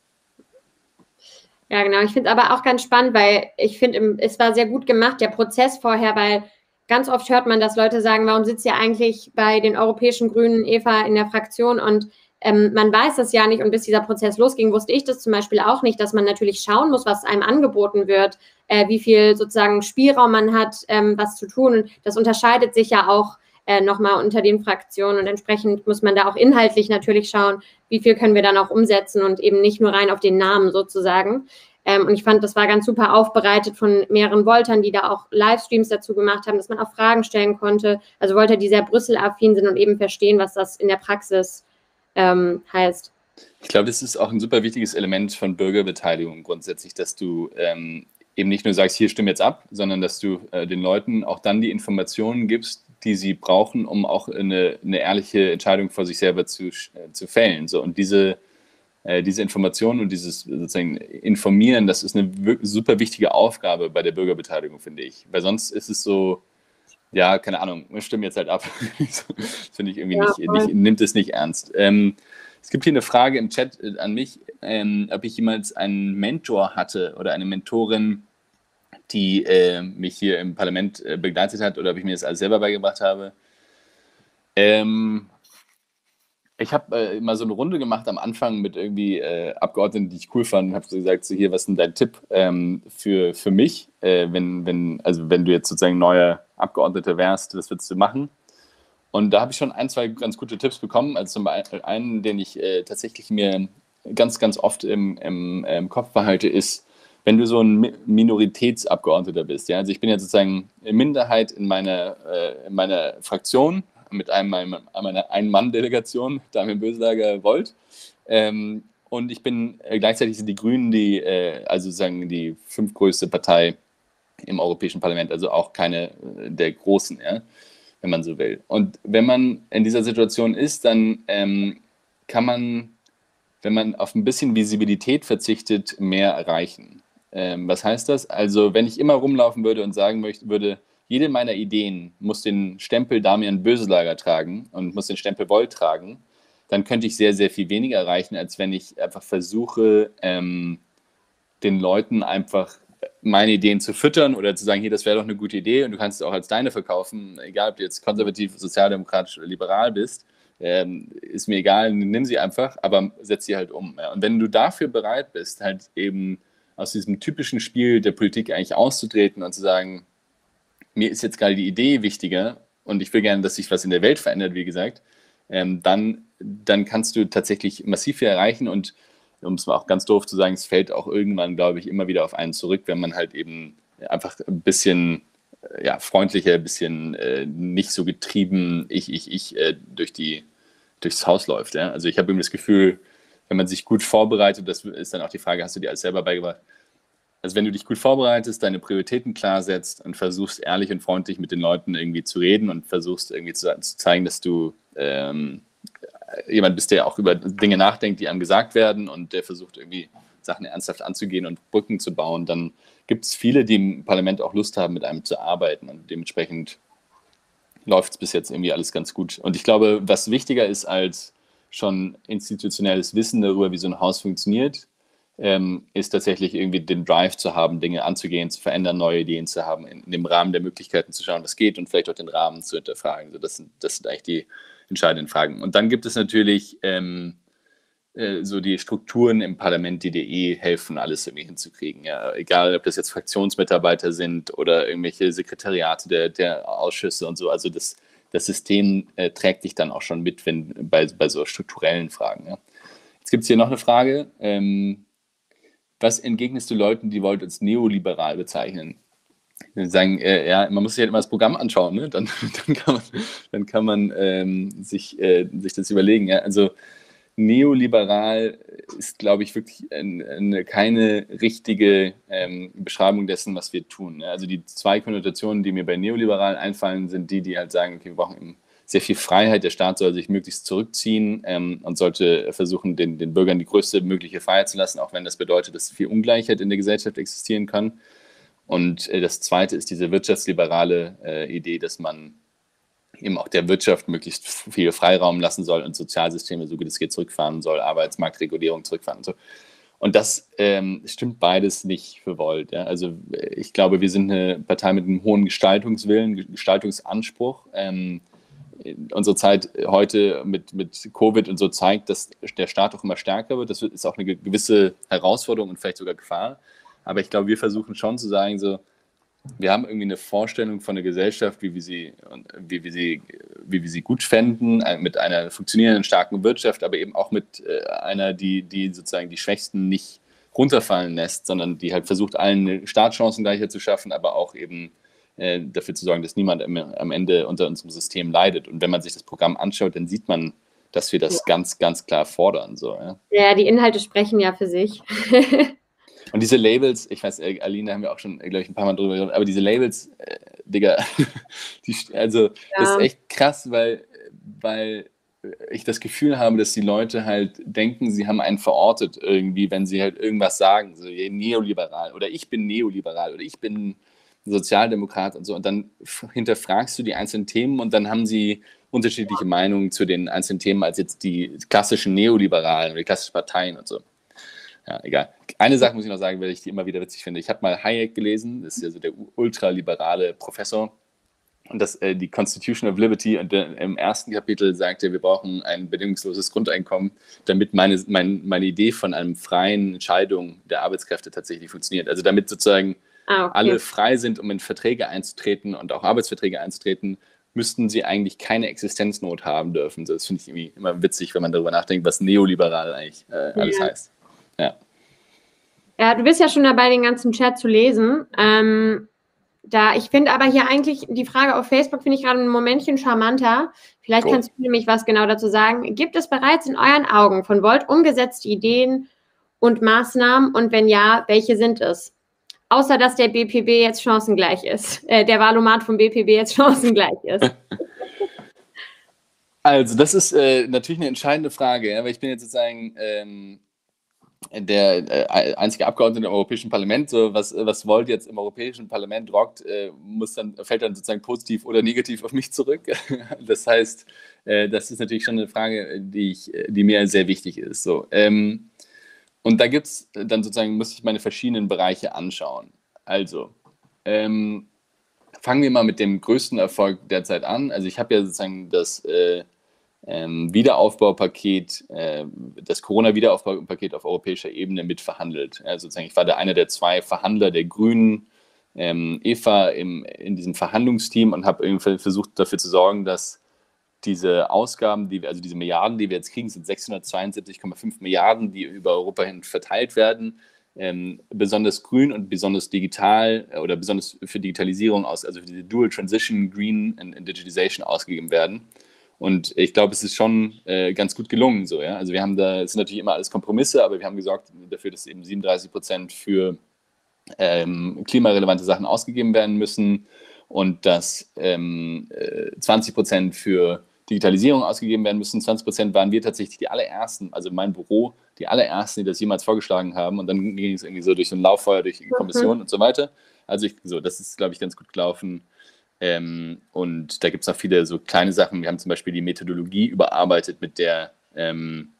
Ja, genau. Ich finde es aber auch ganz spannend, weil ich finde, es war sehr gut gemacht, der Prozess vorher, weil ganz oft hört man, dass Leute sagen, warum sitzt ihr eigentlich bei den europäischen Grünen, Eva, in der Fraktion? Und ähm, man weiß das ja nicht. Und bis dieser Prozess losging, wusste ich das zum Beispiel auch nicht, dass man natürlich schauen muss, was einem angeboten wird, äh, wie viel sozusagen Spielraum man hat, ähm, was zu tun. Und das unterscheidet sich ja auch äh, nochmal unter den Fraktionen. Und entsprechend muss man da auch inhaltlich natürlich schauen, wie viel können wir dann auch umsetzen und eben nicht nur rein auf den Namen sozusagen. Ähm, und ich fand, das war ganz super aufbereitet von mehreren Voltern, die da auch Livestreams dazu gemacht haben, dass man auch Fragen stellen konnte. Also Volter, die sehr Brüssel-affin sind und eben verstehen, was das in der Praxis ähm, heißt. Ich glaube, das ist auch ein super wichtiges Element von Bürgerbeteiligung grundsätzlich, dass du ähm, eben nicht nur sagst, hier stimm jetzt ab, sondern dass du äh, den Leuten auch dann die Informationen gibst, die sie brauchen, um auch eine, eine ehrliche Entscheidung vor sich selber zu, äh, zu fällen. So, und diese diese Informationen und dieses sozusagen Informieren, das ist eine super wichtige Aufgabe bei der Bürgerbeteiligung, finde ich. Weil sonst ist es so, ja, keine Ahnung, wir stimmen jetzt halt ab. Das finde ich irgendwie ja, nicht, nicht, nimmt es nicht ernst. Ähm, es gibt hier eine Frage im Chat an mich, ähm, ob ich jemals einen Mentor hatte oder eine Mentorin, die äh, mich hier im Parlament äh, begleitet hat oder ob ich mir das alles selber beigebracht habe. Ähm, Ich habe äh, immer so eine Runde gemacht am Anfang mit irgendwie äh, Abgeordneten, die ich cool fand, und habe so gesagt, so hier, was ist denn dein Tipp ähm, für, für mich, äh, wenn, wenn, also wenn du jetzt sozusagen neuer Abgeordneter wärst, was würdest du machen? Und da habe ich schon ein, zwei ganz gute Tipps bekommen. Also zum einen, den ich äh, tatsächlich mir ganz, ganz oft im, im, im Kopf behalte, ist, wenn du so ein Minoritätsabgeordneter bist. Ja? Also ich bin ja sozusagen Minderheit in meiner, äh, in meiner Fraktion, mit einem, meiner Ein-Mann-Delegation, Damian Böselager, Volt. Ähm, und ich bin, äh, gleichzeitig sind die Grünen die, äh, also sozusagen die fünftgrößte Partei im Europäischen Parlament, also auch keine äh, der Großen, ja, wenn man so will. Und wenn man in dieser Situation ist, dann ähm, kann man, wenn man auf ein bisschen Visibilität verzichtet, mehr erreichen. Ähm, was heißt das? Also wenn ich immer rumlaufen würde und sagen möchte, würde, jede meiner Ideen muss den Stempel Damian Böselager tragen und muss den Stempel Volt tragen, dann könnte ich sehr, sehr viel weniger erreichen, als wenn ich einfach versuche, ähm, den Leuten einfach meine Ideen zu füttern oder zu sagen, hier, das wäre doch eine gute Idee und du kannst es auch als deine verkaufen, egal ob du jetzt konservativ, sozialdemokratisch oder liberal bist, ähm, ist mir egal, nimm sie einfach, aber setz sie halt um. Ja. Und wenn du dafür bereit bist, halt eben aus diesem typischen Spiel der Politik eigentlich auszutreten und zu sagen, mir ist jetzt gerade die Idee wichtiger und ich will gerne, dass sich was in der Welt verändert, wie gesagt, ähm, dann, dann kannst du tatsächlich massiv viel erreichen und um es mal auch ganz doof zu sagen, es fällt auch irgendwann, glaube ich, immer wieder auf einen zurück, wenn man halt eben einfach ein bisschen ja, freundlicher, ein bisschen äh, nicht so getrieben ich, ich, ich äh, durch die, durchs Haus läuft. Ja? Also ich habe eben das Gefühl, wenn man sich gut vorbereitet, das ist dann auch die Frage, hast du dir alles selber beigebracht? Also wenn du dich gut vorbereitest, deine Prioritäten klar setzt und versuchst, ehrlich und freundlich mit den Leuten irgendwie zu reden und versuchst irgendwie zu, zu zeigen, dass du ähm, jemand bist, der auch über Dinge nachdenkt, die einem gesagt werden und der versucht irgendwie Sachen ernsthaft anzugehen und Brücken zu bauen, dann gibt es viele, die im Parlament auch Lust haben, mit einem zu arbeiten und dementsprechend läuft es bis jetzt irgendwie alles ganz gut. Und ich glaube, was wichtiger ist als schon institutionelles Wissen darüber, wie so ein Haus funktioniert, ähm, ist tatsächlich irgendwie den Drive zu haben, Dinge anzugehen, zu verändern, neue Ideen zu haben, in, in dem Rahmen der Möglichkeiten zu schauen, was geht und vielleicht auch den Rahmen zu hinterfragen. Also das sind, das sind eigentlich die entscheidenden Fragen. Und dann gibt es natürlich ähm, äh, so die Strukturen im Parlament, die dir eh helfen, alles irgendwie hinzukriegen. Ja? Egal, ob das jetzt Fraktionsmitarbeiter sind oder irgendwelche Sekretariate der, der Ausschüsse und so. Also das, das System äh, trägt dich dann auch schon mit, wenn bei, bei so strukturellen Fragen. Ja? Jetzt gibt es hier noch eine Frage. Ähm, was entgegnest du Leuten, die Volt als neoliberal bezeichnen? Die sagen, äh, ja, man muss sich halt immer das Programm anschauen, ne? dann, dann kann man, dann kann man ähm, sich, äh, sich das überlegen. Ja? Also neoliberal ist, glaube ich, wirklich eine, eine, keine richtige ähm, Beschreibung dessen, was wir tun. Ne? Also die zwei Konnotationen, die mir bei neoliberal einfallen, sind die, die halt sagen, okay, wir brauchen eben sehr viel Freiheit, der Staat soll sich möglichst zurückziehen ähm, und sollte versuchen, den, den Bürgern die größte mögliche Freiheit zu lassen, auch wenn das bedeutet, dass viel Ungleichheit in der Gesellschaft existieren kann. Und äh, das Zweite ist diese wirtschaftsliberale äh, Idee, dass man eben auch der Wirtschaft möglichst viel Freiraum lassen soll und Sozialsysteme, so gut es geht, zurückfahren soll, Arbeitsmarktregulierung zurückfahren und so. Und das ähm, stimmt beides nicht für Volt. Ja? Also ich glaube, wir sind eine Partei mit einem hohen Gestaltungswillen, Gestaltungsanspruch. Ähm, unsere Zeit heute mit, mit Covid und so zeigt, dass der Staat auch immer stärker wird. Das ist auch eine gewisse Herausforderung und vielleicht sogar Gefahr. Aber ich glaube, wir versuchen schon zu sagen, so, wir haben irgendwie eine Vorstellung von der Gesellschaft, wie wir sie, wie wir sie, wie wir sie gut fänden, mit einer funktionierenden, starken Wirtschaft, aber eben auch mit einer, die, die sozusagen die Schwächsten nicht runterfallen lässt, sondern die halt versucht, allen Startchancengleichheit zu schaffen, aber auch eben äh, dafür zu sorgen, dass niemand am, am Ende unter unserem System leidet. Und wenn man sich das Programm anschaut, dann sieht man, dass wir das ja. ganz, ganz klar fordern. So, ja. ja, die Inhalte sprechen ja für sich. Und diese Labels, ich weiß, Aline, haben wir auch schon, glaube ich, ein paar Mal drüber geredet, aber diese Labels, äh, Digga, die, also ja. das ist echt krass, weil, weil ich das Gefühl habe, dass die Leute halt denken, sie haben einen verortet irgendwie, wenn sie halt irgendwas sagen, so neoliberal oder ich bin neoliberal oder ich bin Sozialdemokrat und so. Und dann hinterfragst du die einzelnen Themen und dann haben sie unterschiedliche Meinungen zu den einzelnen Themen als jetzt die klassischen Neoliberalen oder die klassischen Parteien und so. Ja, egal. Eine Sache muss ich noch sagen, weil ich die immer wieder witzig finde. Ich habe mal Hayek gelesen, das ist ja so der ultraliberale Professor. Und das, äh, die Constitution of Liberty, und der, im ersten Kapitel sagt er, wir brauchen ein bedingungsloses Grundeinkommen, damit meine, mein, meine Idee von einer freien Entscheidung der Arbeitskräfte tatsächlich funktioniert. Also damit sozusagen ah, okay. alle frei sind, um in Verträge einzutreten und auch Arbeitsverträge einzutreten, müssten sie eigentlich keine Existenznot haben dürfen. Das finde ich irgendwie immer witzig, wenn man darüber nachdenkt, was neoliberal eigentlich äh, alles ja. heißt. Ja. Ja, du bist ja schon dabei, den ganzen Chat zu lesen. Ähm, da, ich finde aber hier eigentlich die Frage auf Facebook, finde ich gerade ein Momentchen charmanter. Vielleicht cool. kannst du nämlich was genau dazu sagen. Gibt es bereits in euren Augen von Volt umgesetzte Ideen und Maßnahmen? Und wenn ja, welche sind es? Außer, dass der B P B jetzt chancengleich ist. Äh, der Wahlomat vom B P B jetzt chancengleich ist. Also, das ist äh, natürlich eine entscheidende Frage, ja, weil ich bin jetzt sozusagen ähm, der äh, einzige Abgeordnete im Europäischen Parlament. So, was, was Volt jetzt im Europäischen Parlament rockt, äh, muss dann, fällt dann sozusagen positiv oder negativ auf mich zurück. Das heißt, äh, das ist natürlich schon eine Frage, die, ich, die mir sehr wichtig ist. So, ähm, und da gibt es dann sozusagen, muss ich meine verschiedenen Bereiche anschauen. Also, ähm, fangen wir mal mit dem größten Erfolg derzeit an. Also ich habe ja sozusagen das äh, ähm, Wiederaufbaupaket, äh, das Corona-Wiederaufbaupaket auf europäischer Ebene mitverhandelt. Also sozusagen, ich war da einer der zwei Verhandler der Grünen, ähm, Eva, im, in diesem Verhandlungsteam und habe irgendwie versucht dafür zu sorgen, dass diese Ausgaben, die wir, also diese Milliarden, die wir jetzt kriegen, sind sechshundertzweiundsiebzig Komma fünf Milliarden, die über Europa hin verteilt werden, ähm, besonders grün und besonders digital äh, oder besonders für Digitalisierung aus, also für diese Dual Transition, Green and, and Digitalization ausgegeben werden. Und ich glaube, es ist schon äh, ganz gut gelungen so, ja. Also wir haben da, es sind natürlich immer alles Kompromisse, aber wir haben gesorgt dafür, dass eben siebenunddreißig Prozent für ähm, klimarelevante Sachen ausgegeben werden müssen und dass ähm, äh, zwanzig Prozent für Digitalisierung ausgegeben werden müssen. zwanzig Prozent waren wir tatsächlich die allerersten, also mein Büro, die allerersten, die das jemals vorgeschlagen haben. Und dann ging es irgendwie so durch so ein Lauffeuer, durch die Kommission mhm. und so weiter. Also ich, so, das ist, glaube ich, ganz gut gelaufen. Ähm, und da gibt es auch viele so kleine Sachen. Wir haben zum Beispiel die Methodologie überarbeitet, mit der ähm,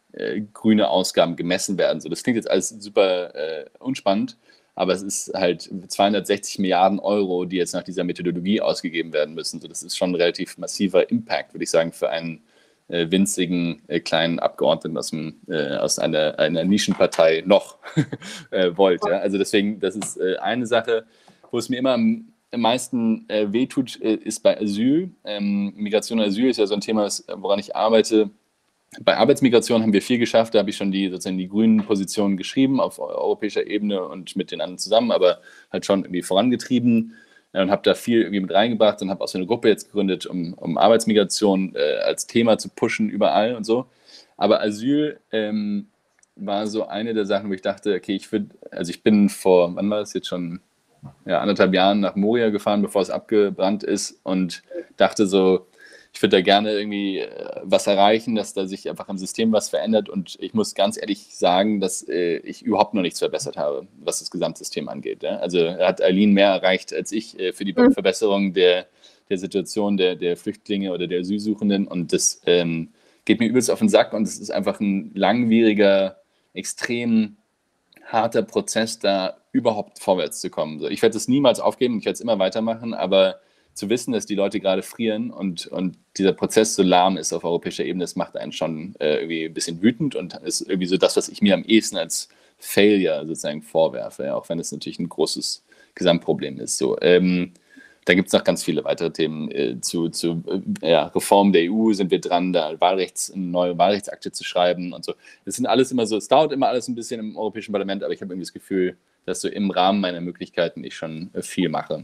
äh, grüne Ausgaben gemessen werden. So, das klingt jetzt alles super äh, unspannend, aber es ist halt zweihundertsechzig Milliarden Euro, die jetzt nach dieser Methodologie ausgegeben werden müssen. So, das ist schon ein relativ massiver Impact, würde ich sagen, für einen äh, winzigen äh, kleinen Abgeordneten aus, dem, äh, aus einer, einer Nischenpartei noch äh, wollt. Ja? Also deswegen, das ist äh, eine Sache, wo es mir immer am am meisten äh, wehtut, äh, ist bei Asyl. Ähm, Migration und Asyl ist ja so ein Thema, woran ich arbeite. Bei Arbeitsmigration haben wir viel geschafft, da habe ich schon die, sozusagen die grünen Positionen geschrieben auf europäischer Ebene und mit den anderen zusammen, aber halt schon irgendwie vorangetrieben äh, und habe da viel irgendwie mit reingebracht und habe auch so eine Gruppe jetzt gegründet, um, um Arbeitsmigration äh, als Thema zu pushen überall und so. Aber Asyl ähm, war so eine der Sachen, wo ich dachte, okay, ich würde, also ich bin vor, wann war das jetzt schon, ja, anderthalb Jahren nach Moria gefahren, bevor es abgebrannt ist und dachte so, ich würde da gerne irgendwie was erreichen, dass da sich einfach im System was verändert und ich muss ganz ehrlich sagen, dass äh, ich überhaupt noch nichts verbessert habe, was das Gesamtsystem angeht. Ja? Also hat Aline mehr erreicht als ich äh, für die mhm. Verbesserung der, der Situation der, der Flüchtlinge oder der Asylsuchenden und das ähm, geht mir übelst auf den Sack und es ist einfach ein langwieriger, extrem harter Prozess, da überhaupt vorwärts zu kommen. Ich werde es niemals aufgeben, ich werde es immer weitermachen, aber zu wissen, dass die Leute gerade frieren und, und dieser Prozess so lahm ist auf europäischer Ebene, das macht einen schon äh, irgendwie ein bisschen wütend und ist irgendwie so das, was ich mir am ehesten als Failure sozusagen vorwerfe, ja, auch wenn es natürlich ein großes Gesamtproblem ist. So, ähm, da gibt es noch ganz viele weitere Themen äh, zu, zu äh, ja, Reform der E U sind wir dran, da Wahlrechts, eine neue Wahlrechtsakte zu schreiben und so. Das sind alles immer so, es dauert immer alles ein bisschen im Europäischen Parlament, aber ich habe irgendwie das Gefühl, dass so im Rahmen meiner Möglichkeiten ich schon äh, viel mache.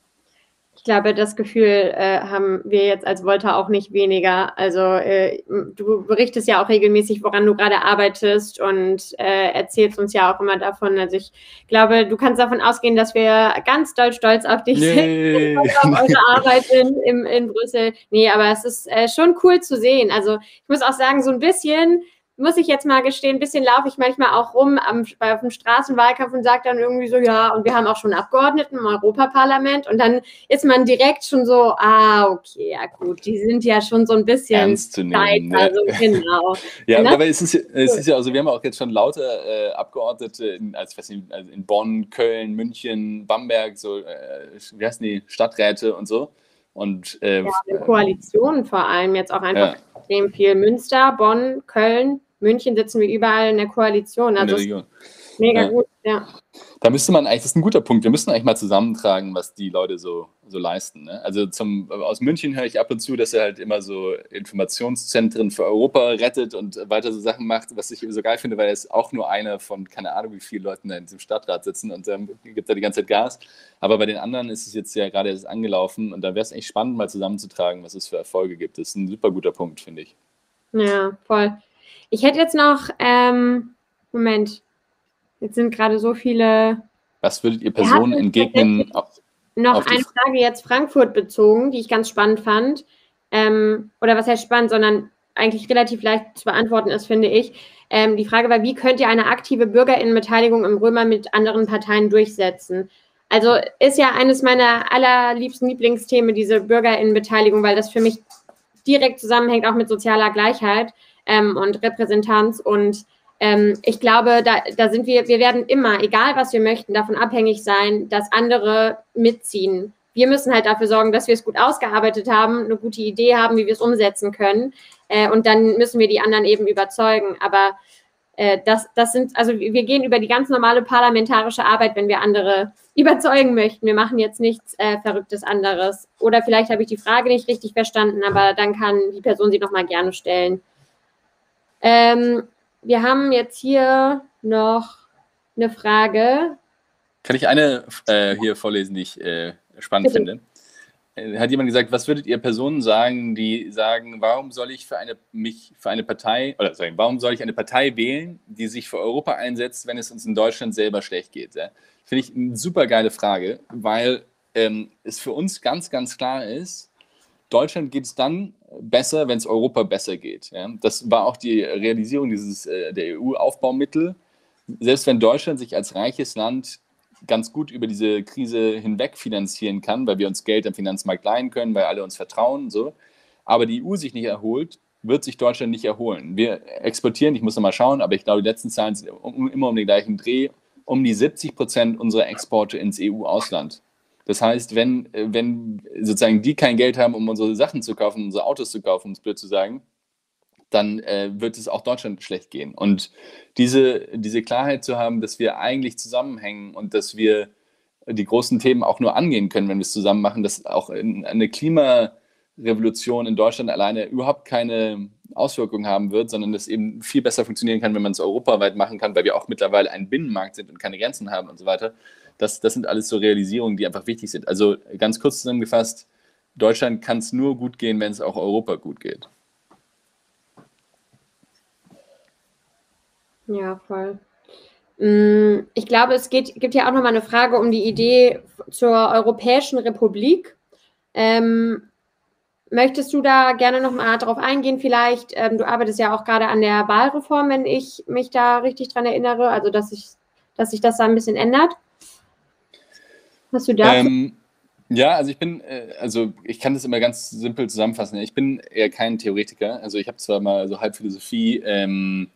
Ich glaube, das Gefühl äh, haben wir jetzt als Volta auch nicht weniger. Also äh, du berichtest ja auch regelmäßig, woran du gerade arbeitest und äh, erzählst uns ja auch immer davon. Also ich glaube, du kannst davon ausgehen, dass wir ganz doll stolz auf dich nee. sind, auf eure Arbeit in, in, in Brüssel. Nee, aber es ist äh, schon cool zu sehen. Also ich muss auch sagen, so ein bisschen muss ich jetzt mal gestehen, ein bisschen laufe ich manchmal auch rum am, auf dem Straßenwahlkampf und sage dann irgendwie so, ja, und wir haben auch schon Abgeordneten im Europaparlament und dann ist man direkt schon so, ah, okay, ja gut, die sind ja schon so ein bisschen ernst zu nehmen. Zeit, also, genau. Ja, und aber es ist, es ist ja, also wir haben auch jetzt schon lauter äh, Abgeordnete in, als, weiß nicht, also in Bonn, Köln, München, Bamberg, so, äh, wie heißen die, Stadträte und so. Und, äh, ja, in Koalitionen vor allem, jetzt auch einfach ja. extrem viel. Münster, Bonn, Köln, München sitzen wir überall in der Koalition. Also in der Region. Mega ja. gut, ja. Da müsste man eigentlich, das ist ein guter Punkt, wir müssen eigentlich mal zusammentragen, was die Leute so, so leisten. Ne? Also zum, aus München höre ich ab und zu, dass er halt immer so Informationszentren für Europa rettet und weiter so Sachen macht, was ich so geil finde, weil er ist auch nur einer von, keine Ahnung, wie viele Leuten da in diesem Stadtrat sitzen und ähm, gibt da die ganze Zeit Gas. Aber bei den anderen ist es jetzt ja gerade erst angelaufen und da wäre es echt spannend, mal zusammenzutragen, was es für Erfolge gibt. Das ist ein super guter Punkt, finde ich. Ja, voll. Ich hätte jetzt noch, ähm, Moment, jetzt sind gerade so viele. Was würdet ihr Personen entgegnen? Auf, noch auf eine Frage jetzt Frankfurt bezogen, die ich ganz spannend fand. Ähm, oder was heißt spannend, sondern eigentlich relativ leicht zu beantworten ist, finde ich. Ähm, die Frage war, wie könnt ihr eine aktive BürgerInnenbeteiligung im Römer mit anderen Parteien durchsetzen? Also ist ja eines meiner allerliebsten Lieblingsthemen, diese BürgerInnenbeteiligung, weil das für mich direkt zusammenhängt auch mit sozialer Gleichheit ähm, und Repräsentanz und ähm, ich glaube, da, da sind wir, wir werden immer, egal was wir möchten, davon abhängig sein, dass andere mitziehen. Wir müssen halt dafür sorgen, dass wir es gut ausgearbeitet haben, eine gute Idee haben, wie wir es umsetzen können äh, und dann müssen wir die anderen eben überzeugen, aber äh, das, das sind, also wir gehen über die ganz normale parlamentarische Arbeit, wenn wir andere überzeugen möchten. Wir machen jetzt nichts äh, Verrücktes anderes. Oder vielleicht habe ich die Frage nicht richtig verstanden, aber dann kann die Person sie nochmal gerne stellen. Ähm, wir haben jetzt hier noch eine Frage. Kann ich eine äh, hier vorlesen, die ich äh, spannend Bitte. finde? Äh, hat jemand gesagt, was würdet ihr Personen sagen, die sagen, warum soll ich für eine, mich für eine Partei, oder sorry, warum soll ich eine Partei wählen, die sich für Europa einsetzt, wenn es uns in Deutschland selber schlecht geht? Ja? Finde ich eine super geile Frage, weil ähm, es für uns ganz, ganz klar ist, Deutschland geht es dann besser, wenn es Europa besser geht. Ja? Das war auch die Realisierung dieses, äh, der E U-Aufbaumittel. Selbst wenn Deutschland sich als reiches Land ganz gut über diese Krise hinweg finanzieren kann, weil wir uns Geld am Finanzmarkt leihen können, weil alle uns vertrauen, so. Aber die E U sich nicht erholt, wird sich Deutschland nicht erholen. Wir exportieren, ich muss noch mal schauen, aber ich glaube, die letzten Zahlen sind immer um den gleichen Dreh, um die siebzig Prozent unserer Exporte ins E U-Ausland. Das heißt, wenn, wenn sozusagen die kein Geld haben, um unsere Sachen zu kaufen, unsere Autos zu kaufen, um es blöd zu sagen, dann äh, wird es auch Deutschland schlecht gehen. Und diese, diese Klarheit zu haben, dass wir eigentlich zusammenhängen und dass wir die großen Themen auch nur angehen können, wenn wir es zusammen machen, dass auch eine Klimarevolution in Deutschland alleine überhaupt keine Auswirkungen haben wird, sondern das eben viel besser funktionieren kann, wenn man es europaweit machen kann, weil wir auch mittlerweile ein Binnenmarkt sind und keine Grenzen haben und so weiter. Das, das sind alles so Realisierungen, die einfach wichtig sind. Also ganz kurz zusammengefasst, Deutschland kann es nur gut gehen, wenn es auch Europa gut geht. Ja, voll. Ich glaube, es geht, gibt ja auch nochmal eine Frage um die Idee zur Europäischen Republik. Ähm, möchtest du da gerne nochmal drauf eingehen vielleicht? Ähm, du arbeitest ja auch gerade an der Wahlreform, wenn ich mich da richtig dran erinnere, also dass, ich, dass sich das da ein bisschen ändert. Hast du dazu? Ähm, ja, also ich bin, äh, also ich kann das immer ganz simpel zusammenfassen. Ich bin eher kein Theoretiker. Also ich habe zwar mal so halb Philosophie ähm,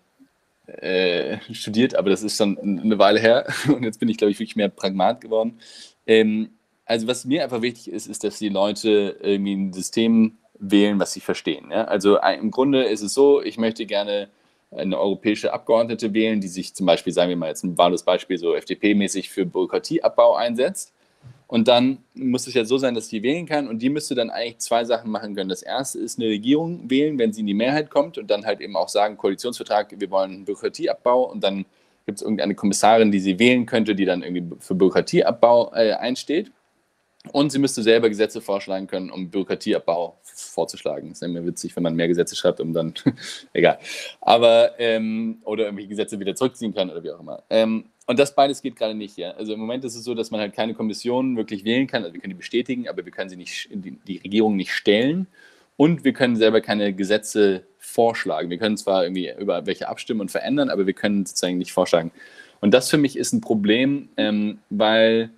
Äh, studiert, aber das ist schon eine Weile her und jetzt bin ich, glaube ich, wirklich mehr Pragmat geworden. Ähm, also was mir einfach wichtig ist, ist, dass die Leute irgendwie ein System wählen, was sie verstehen. Ja? Also äh, im Grunde ist es so, ich möchte gerne eine europäische Abgeordnete wählen, die sich zum Beispiel, sagen wir mal jetzt ein wahres Beispiel, so F D P-mäßig für Bürokratieabbau einsetzt. Und dann muss es ja so sein, dass die wählen kann und die müsste dann eigentlich zwei Sachen machen können. Das erste ist eine Regierung wählen, wenn sie in die Mehrheit kommt und dann halt eben auch sagen, Koalitionsvertrag, wir wollen einen Bürokratieabbau und dann gibt es irgendeine Kommissarin, die sie wählen könnte, die dann irgendwie für Bürokratieabbau äh, einsteht. Und sie müsste selber Gesetze vorschlagen können, um Bürokratieabbau vorzuschlagen. Das ist immer witzig, wenn man mehr Gesetze schreibt, um dann, egal. Aber, ähm, oder irgendwelche Gesetze wieder zurückziehen kann oder wie auch immer. Ähm, und das beides geht gerade nicht, ja. Also im Moment ist es so, dass man halt keine Kommission wirklich wählen kann. Also wir können die bestätigen, aber wir können sie nicht, die, die Regierung nicht stellen. Und wir können selber keine Gesetze vorschlagen. Wir können zwar irgendwie über welche abstimmen und verändern, aber wir können sozusagen nicht vorschlagen. Und das für mich ist ein Problem, ähm, weil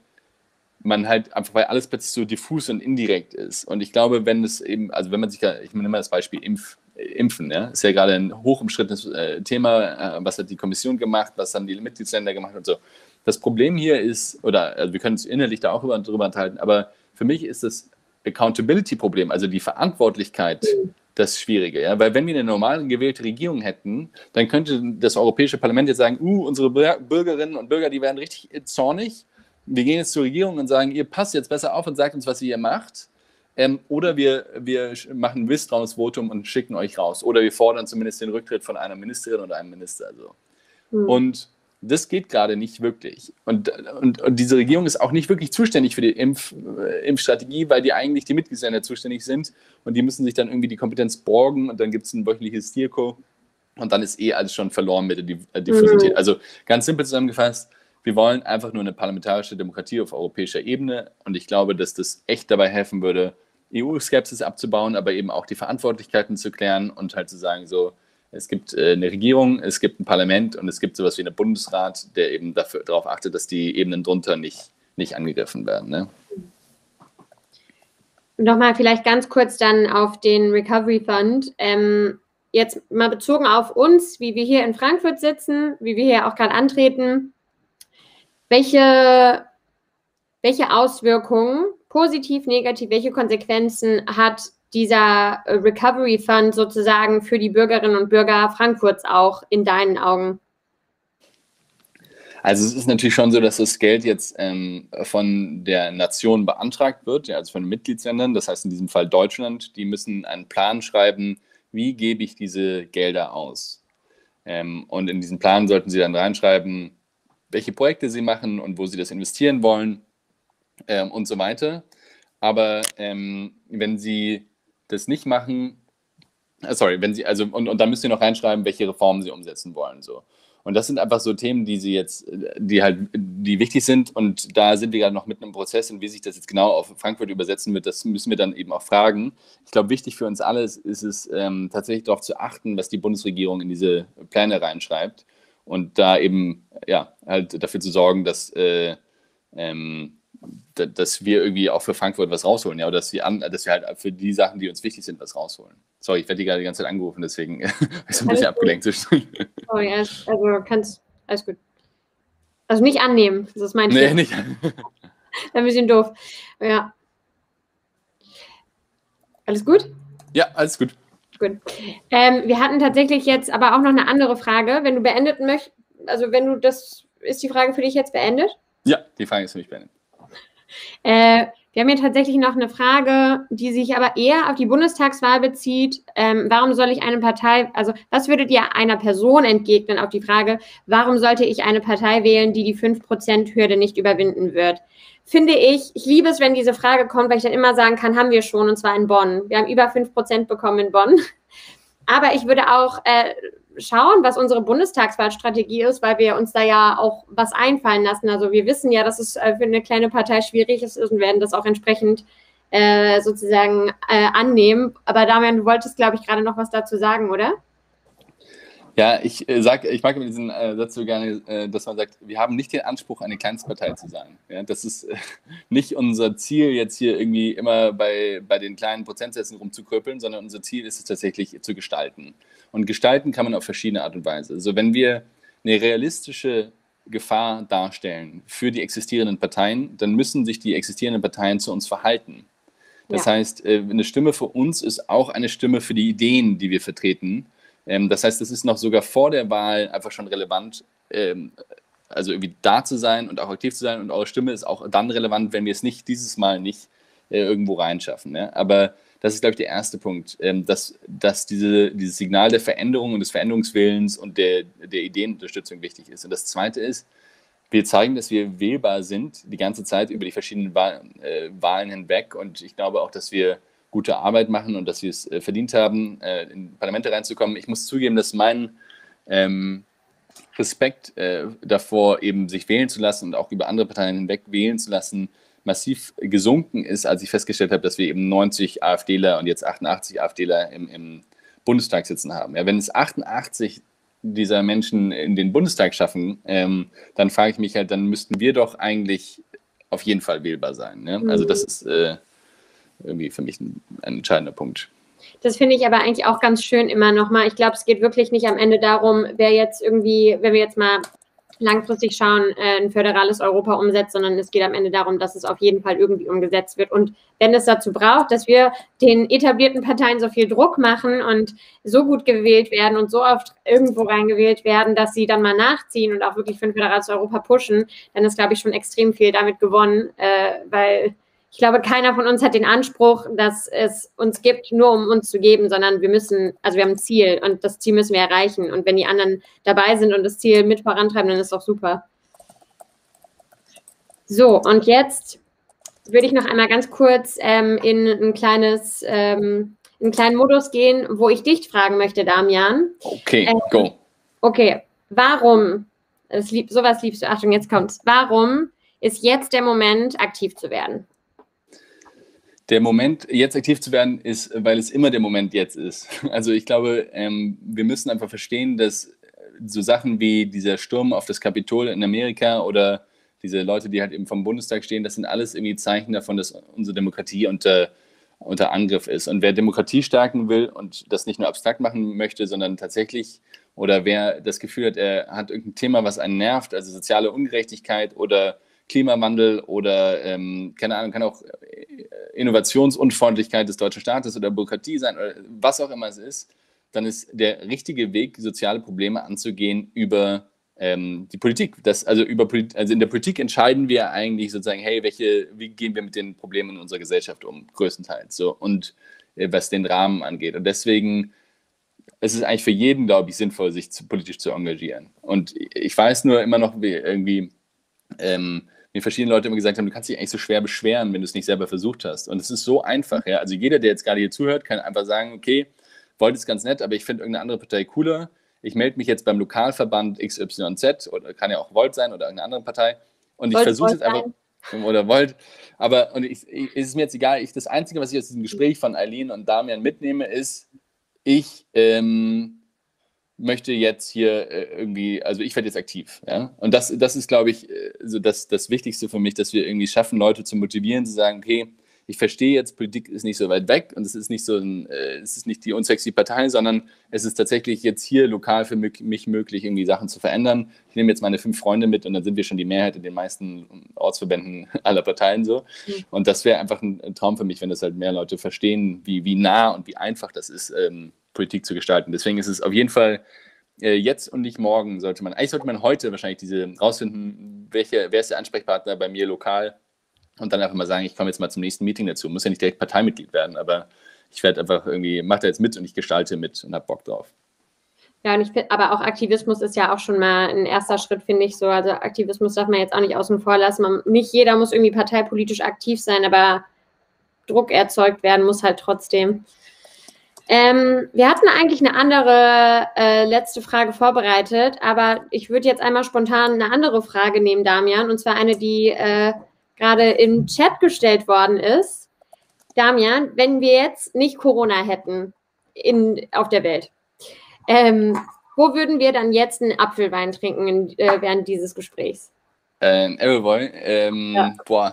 man halt einfach, weil alles plötzlich so diffus und indirekt ist. Und ich glaube, wenn es eben, also wenn man sich, ich nehme mal das Beispiel Impf, Impfen, ja, ist ja gerade ein hochumstrittenes äh, Thema, äh, was hat die Kommission gemacht, was haben die Mitgliedsländer gemacht und so. Das Problem hier ist, oder also wir können uns innerlich da auch über, drüber enthalten, aber für mich ist das Accountability-Problem, also die Verantwortlichkeit, das Schwierige, ja, weil wenn wir eine normal gewählte Regierung hätten, dann könnte das Europäische Parlament jetzt sagen, uh, unsere Bürgerinnen und Bürger, die werden richtig zornig. Wir gehen jetzt zur Regierung und sagen, ihr passt jetzt besser auf und sagt uns, was ihr hier macht. Ähm, oder wir, wir machen ein Misstrauensvotum und schicken euch raus. Oder wir fordern zumindest den Rücktritt von einer Ministerin oder einem Minister. Also. Mhm. Und das geht gerade nicht wirklich. Und, und, und diese Regierung ist auch nicht wirklich zuständig für die Impf, äh, Impfstrategie, weil die eigentlich die Mitgliedsländer zuständig sind. Und die müssen sich dann irgendwie die Kompetenz borgen. Und dann gibt es ein wöchentliches Steerco. Und dann ist eh alles schon verloren mit der Diffusität. Mhm. Also ganz simpel zusammengefasst, wir wollen einfach nur eine parlamentarische Demokratie auf europäischer Ebene und ich glaube, dass das echt dabei helfen würde, E U-Skepsis abzubauen, aber eben auch die Verantwortlichkeiten zu klären und halt zu sagen, so, es gibt eine Regierung, es gibt ein Parlament und es gibt sowas wie einen Bundesrat, der eben dafür, darauf achtet, dass die Ebenen drunter nicht, nicht angegriffen werden. Ne? Nochmal vielleicht ganz kurz dann auf den Recovery Fund. Ähm, jetzt mal bezogen auf uns, wie wir hier in Frankfurt sitzen, wie wir hier auch gerade antreten. Welche, welche Auswirkungen, positiv, negativ, welche Konsequenzen hat dieser Recovery Fund sozusagen für die Bürgerinnen und Bürger Frankfurts auch in deinen Augen? Also es ist natürlich schon so, dass das Geld jetzt ähm, von der Nation beantragt wird, ja, also von den Mitgliedsländern, das heißt in diesem Fall Deutschland, die müssen einen Plan schreiben, wie gebe ich diese Gelder aus. Ähm, und in diesen Plan sollten sie dann reinschreiben, welche Projekte sie machen und wo sie das investieren wollen ähm, und so weiter. Aber ähm, wenn sie das nicht machen, äh, sorry, wenn sie, also, und, und dann müssen sie noch reinschreiben, welche Reformen sie umsetzen wollen. So. Und das sind einfach so Themen, die sie jetzt, die halt, die wichtig sind und da sind wir gerade noch mitten im Prozess und wie sich das jetzt genau auf Frankfurt übersetzen wird, das müssen wir dann eben auch fragen. Ich glaube, wichtig für uns alle ist, ist es ähm, tatsächlich darauf zu achten, was die Bundesregierung in diese Pläne reinschreibt. Und da eben, ja, halt dafür zu sorgen, dass, äh, ähm, dass wir irgendwie auch für Frankfurt was rausholen, ja, oder dass wir, an, dass wir halt für die Sachen, die uns wichtig sind, was rausholen. Sorry, ich werde die gerade die ganze Zeit angerufen, deswegen bin ich ein bisschen abgelenkt. Sorry, also kannst, alles gut. Also nicht annehmen, das ist mein Nee, Tipp. nicht. Ein bisschen doof. Ja. Alles gut? Ja, alles gut. Gut. Ähm, wir hatten tatsächlich jetzt aber auch noch eine andere Frage. Wenn du beendet möchtest, also wenn du das, ist die Frage für dich jetzt beendet? Ja, die Frage ist für mich beendet. Äh, wir haben hier tatsächlich noch eine Frage, die sich aber eher auf die Bundestagswahl bezieht. Ähm, warum soll ich eine Partei, also was würdet ihr einer Person entgegnen auf die Frage, warum sollte ich eine Partei wählen, die die fünf Prozent Hürde nicht überwinden wird? Finde ich, ich liebe es, wenn diese Frage kommt, weil ich dann immer sagen kann, haben wir schon, und zwar in Bonn. Wir haben über fünf Prozent bekommen in Bonn. Aber ich würde auch äh, schauen, was unsere Bundestagswahlstrategie ist, weil wir uns da ja auch was einfallen lassen. Also wir wissen ja, dass es äh, für eine kleine Partei schwierig ist und werden das auch entsprechend äh, sozusagen äh, annehmen. Aber Damian, du wolltest, glaube ich, gerade noch was dazu sagen, oder? Ja, ich äh, sag, ich mag diesen äh, Satz so gerne, äh, dass man sagt, wir haben nicht den Anspruch, eine Kleinstpartei zu sein. Ja, das ist äh, nicht unser Ziel, jetzt hier irgendwie immer bei, bei den kleinen Prozentsätzen rumzukröpeln, sondern unser Ziel ist es tatsächlich zu gestalten. Und gestalten kann man auf verschiedene Art und Weise. Also wenn wir eine realistische Gefahr darstellen für die existierenden Parteien, dann müssen sich die existierenden Parteien zu uns verhalten. Das ja. heißt, äh, eine Stimme für uns ist auch eine Stimme für die Ideen, die wir vertreten. Das heißt, es ist noch sogar vor der Wahl einfach schon relevant, also irgendwie da zu sein und auch aktiv zu sein. Und eure Stimme ist auch dann relevant, wenn wir es nicht dieses Mal nicht irgendwo reinschaffen. Aber das ist, glaube ich, der erste Punkt, dass, dass diese, dieses Signal der Veränderung und des Veränderungswillens und der, der Ideenunterstützung wichtig ist. Und das Zweite ist, wir zeigen, dass wir wählbar sind die ganze Zeit über die verschiedenen Wahlen hinweg. Und ich glaube auch, dass wir gute Arbeit machen und dass wir es äh, verdient haben, äh, in Parlamente reinzukommen. Ich muss zugeben, dass mein ähm, Respekt äh, davor, eben sich wählen zu lassen und auch über andere Parteien hinweg wählen zu lassen, massiv gesunken ist, als ich festgestellt habe, dass wir eben neunzig AfDler und jetzt achtundachtzig AfDler im, im Bundestag sitzen haben. Ja, wenn es achtundachtzig dieser Menschen in den Bundestag schaffen, ähm, dann frage ich mich halt, dann müssten wir doch eigentlich auf jeden Fall wählbar sein. Ne? Also das ist äh, irgendwie für mich ein, ein entscheidender Punkt. Das finde ich aber eigentlich auch ganz schön immer nochmal. Ich glaube, es geht wirklich nicht am Ende darum, wer jetzt irgendwie, wenn wir jetzt mal langfristig schauen, ein föderales Europa umsetzt, sondern es geht am Ende darum, dass es auf jeden Fall irgendwie umgesetzt wird. Und wenn es dazu braucht, dass wir den etablierten Parteien so viel Druck machen und so gut gewählt werden und so oft irgendwo reingewählt werden, dass sie dann mal nachziehen und auch wirklich für ein föderales Europa pushen, dann ist, glaube ich, schon extrem viel damit gewonnen, äh, weil ich glaube, keiner von uns hat den Anspruch, dass es uns gibt, nur um uns zu geben, sondern wir müssen, also wir haben ein Ziel und das Ziel müssen wir erreichen. Und wenn die anderen dabei sind und das Ziel mit vorantreiben, dann ist doch super. So, und jetzt würde ich noch einmal ganz kurz ähm, in ein kleines, ähm, in einen kleinen Modus gehen, wo ich dich fragen möchte, Damian. Okay, ähm, go. Okay, warum, es lieb, sowas liebst du, Achtung, jetzt kommt's, warum ist jetzt der Moment, aktiv zu werden? Der Moment, jetzt aktiv zu werden, ist, weil es immer der Moment jetzt ist. Also ich glaube, ähm, wir müssen einfach verstehen, dass so Sachen wie dieser Sturm auf das Kapitol in Amerika oder diese Leute, die halt eben vom Bundestag stehen, das sind alles irgendwie Zeichen davon, dass unsere Demokratie unter, unter Angriff ist. Und wer Demokratie stärken will und das nicht nur abstrakt machen möchte, sondern tatsächlich, oder wer das Gefühl hat, er hat irgendein Thema, was einen nervt, also soziale Ungerechtigkeit oder Klimawandel oder, ähm, keine Ahnung, kann auch Innovationsunfreundlichkeit des deutschen Staates oder Bürokratie sein oder was auch immer es ist, dann ist der richtige Weg, soziale Probleme anzugehen über ähm, die Politik. Das, also, über, also in der Politik entscheiden wir eigentlich sozusagen, hey, welche, wie gehen wir mit den Problemen in unserer Gesellschaft um, größtenteils. So, und äh, was den Rahmen angeht. Und deswegen ist es eigentlich für jeden, glaube ich, sinnvoll, sich zu, politisch zu engagieren. Und ich weiß nur immer noch, wie irgendwie ähm, mir verschiedene Leute immer gesagt haben, du kannst dich eigentlich so schwer beschweren, wenn du es nicht selber versucht hast. Und es ist so einfach, ja. Also jeder, der jetzt gerade hier zuhört, kann einfach sagen, okay, Volt ist ganz nett, aber ich finde irgendeine andere Partei cooler. Ich melde mich jetzt beim Lokalverband X Y Z oder kann ja auch Volt sein oder irgendeine andere Partei. Und ich versuche jetzt einfach, oder Volt, aber und ich, ich, ist es mir jetzt egal. Ich, das Einzige, was ich aus diesem Gespräch von Eileen und Damian mitnehme, ist, ich ähm, möchte jetzt hier äh, irgendwie, also ich werde jetzt aktiv. Ja? Und das, das ist, glaube ich, so das, das Wichtigste für mich, dass wir irgendwie schaffen, Leute zu motivieren, zu sagen, okay, ich verstehe jetzt, Politik ist nicht so weit weg und es ist nicht so ein, äh, es ist nicht die unsexy Partei, sondern es ist tatsächlich jetzt hier lokal für mich, mich möglich, irgendwie Sachen zu verändern. Ich nehme jetzt meine fünf Freunde mit und dann sind wir schon die Mehrheit in den meisten Ortsverbänden aller Parteien so. Mhm. Und das wäre einfach ein, ein Traum für mich, wenn das halt mehr Leute verstehen, wie, wie nah und wie einfach das ist, ähm, Politik zu gestalten. Deswegen ist es auf jeden Fall äh, jetzt und nicht morgen sollte man, eigentlich sollte man heute wahrscheinlich diese rausfinden, welche, wer ist der Ansprechpartner bei mir lokal. Und dann einfach mal sagen, ich komme jetzt mal zum nächsten Meeting dazu. Muss ja nicht direkt Parteimitglied werden, aber ich werde einfach irgendwie, mache da jetzt mit und ich gestalte mit und habe Bock drauf. Ja, und ich finde, aber auch Aktivismus ist ja auch schon mal ein erster Schritt, finde ich so. Also Aktivismus darf man jetzt auch nicht außen vor lassen. Man, nicht jeder muss irgendwie parteipolitisch aktiv sein, aber Druck erzeugt werden muss halt trotzdem. Ähm, wir hatten eigentlich eine andere äh, letzte Frage vorbereitet, aber ich würde jetzt einmal spontan eine andere Frage nehmen, Damian, und zwar eine, die äh, gerade im Chat gestellt worden ist. Damian, wenn wir jetzt nicht Corona hätten in, auf der Welt, ähm, wo würden wir dann jetzt einen Apfelwein trinken in, äh, während dieses Gesprächs? Ähm, Appleboy, ähm, ja. boah.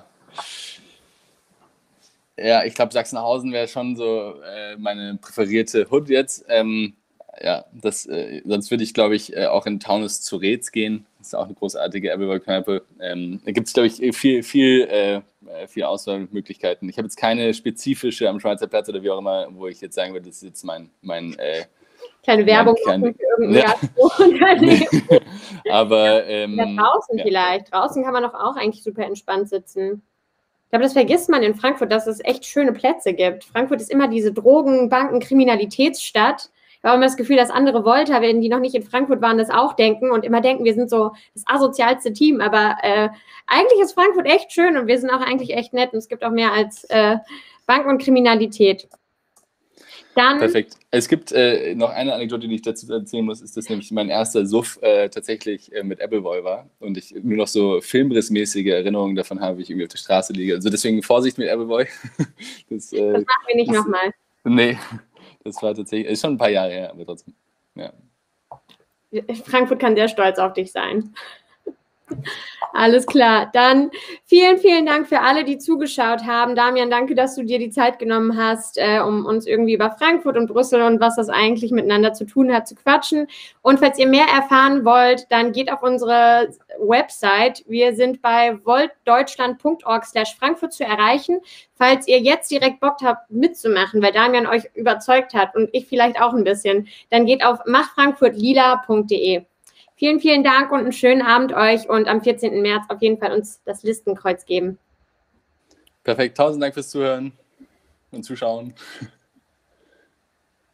Ja, ich glaube, Sachsenhausen wäre schon so äh, meine präferierte Hood jetzt. Ähm, ja, das, äh, sonst würde ich, glaube ich, äh, auch in Taunus zu Reetz gehen. Das ist auch eine großartige Appleboy-Kneipe. Ähm, da gibt es, glaube ich, viel, viel, äh, viel Auswahlmöglichkeiten. Ich habe jetzt keine spezifische am Schweizer Platz oder wie auch immer, wo ich jetzt sagen würde, das ist jetzt mein... mein äh, Kleine Werbung mein, für irgendein ja. nee. Aber... Ähm, ja, draußen ja. vielleicht. Draußen kann man doch auch eigentlich super entspannt sitzen. Ich glaube, das vergisst man in Frankfurt, dass es echt schöne Plätze gibt. Frankfurt ist immer diese Drogen-, Banken-, Kriminalitätsstadt. Ich habe immer das Gefühl, dass andere Volta, wenn die noch nicht in Frankfurt waren, das auch denken und immer denken, wir sind so das asozialste Team. Aber äh, eigentlich ist Frankfurt echt schön und wir sind auch eigentlich echt nett und es gibt auch mehr als äh, Banken und Kriminalität. Dann, Perfekt. Es gibt äh, noch eine Anekdote, die ich dazu erzählen muss, ist, dass nämlich mein erster Suff äh, tatsächlich äh, mit Appleboy war und ich nur noch so filmrissmäßige Erinnerungen davon habe, wie ich irgendwie auf der Straße liege. Also deswegen Vorsicht mit Appleboy. Das, äh, das machen wir nicht nochmal. Nee, das war tatsächlich, ist schon ein paar Jahre her, aber trotzdem. Ja. Frankfurt kann sehr stolz auf dich sein. Alles klar. Dann vielen, vielen Dank für alle, die zugeschaut haben. Damian, danke, dass du dir die Zeit genommen hast, äh, um uns irgendwie über Frankfurt und Brüssel und was das eigentlich miteinander zu tun hat, zu quatschen. Und falls ihr mehr erfahren wollt, dann geht auf unsere Website. Wir sind bei voltdeutschland punkt org slash Frankfurt zu erreichen. Falls ihr jetzt direkt Bock habt, mitzumachen, weil Damian euch überzeugt hat und ich vielleicht auch ein bisschen, dann geht auf machfrankfurtlila punkt de. Vielen, vielen Dank und einen schönen Abend euch und am vierzehnten März auf jeden Fall uns das Listenkreuz geben. Perfekt, tausend Dank fürs Zuhören und Zuschauen.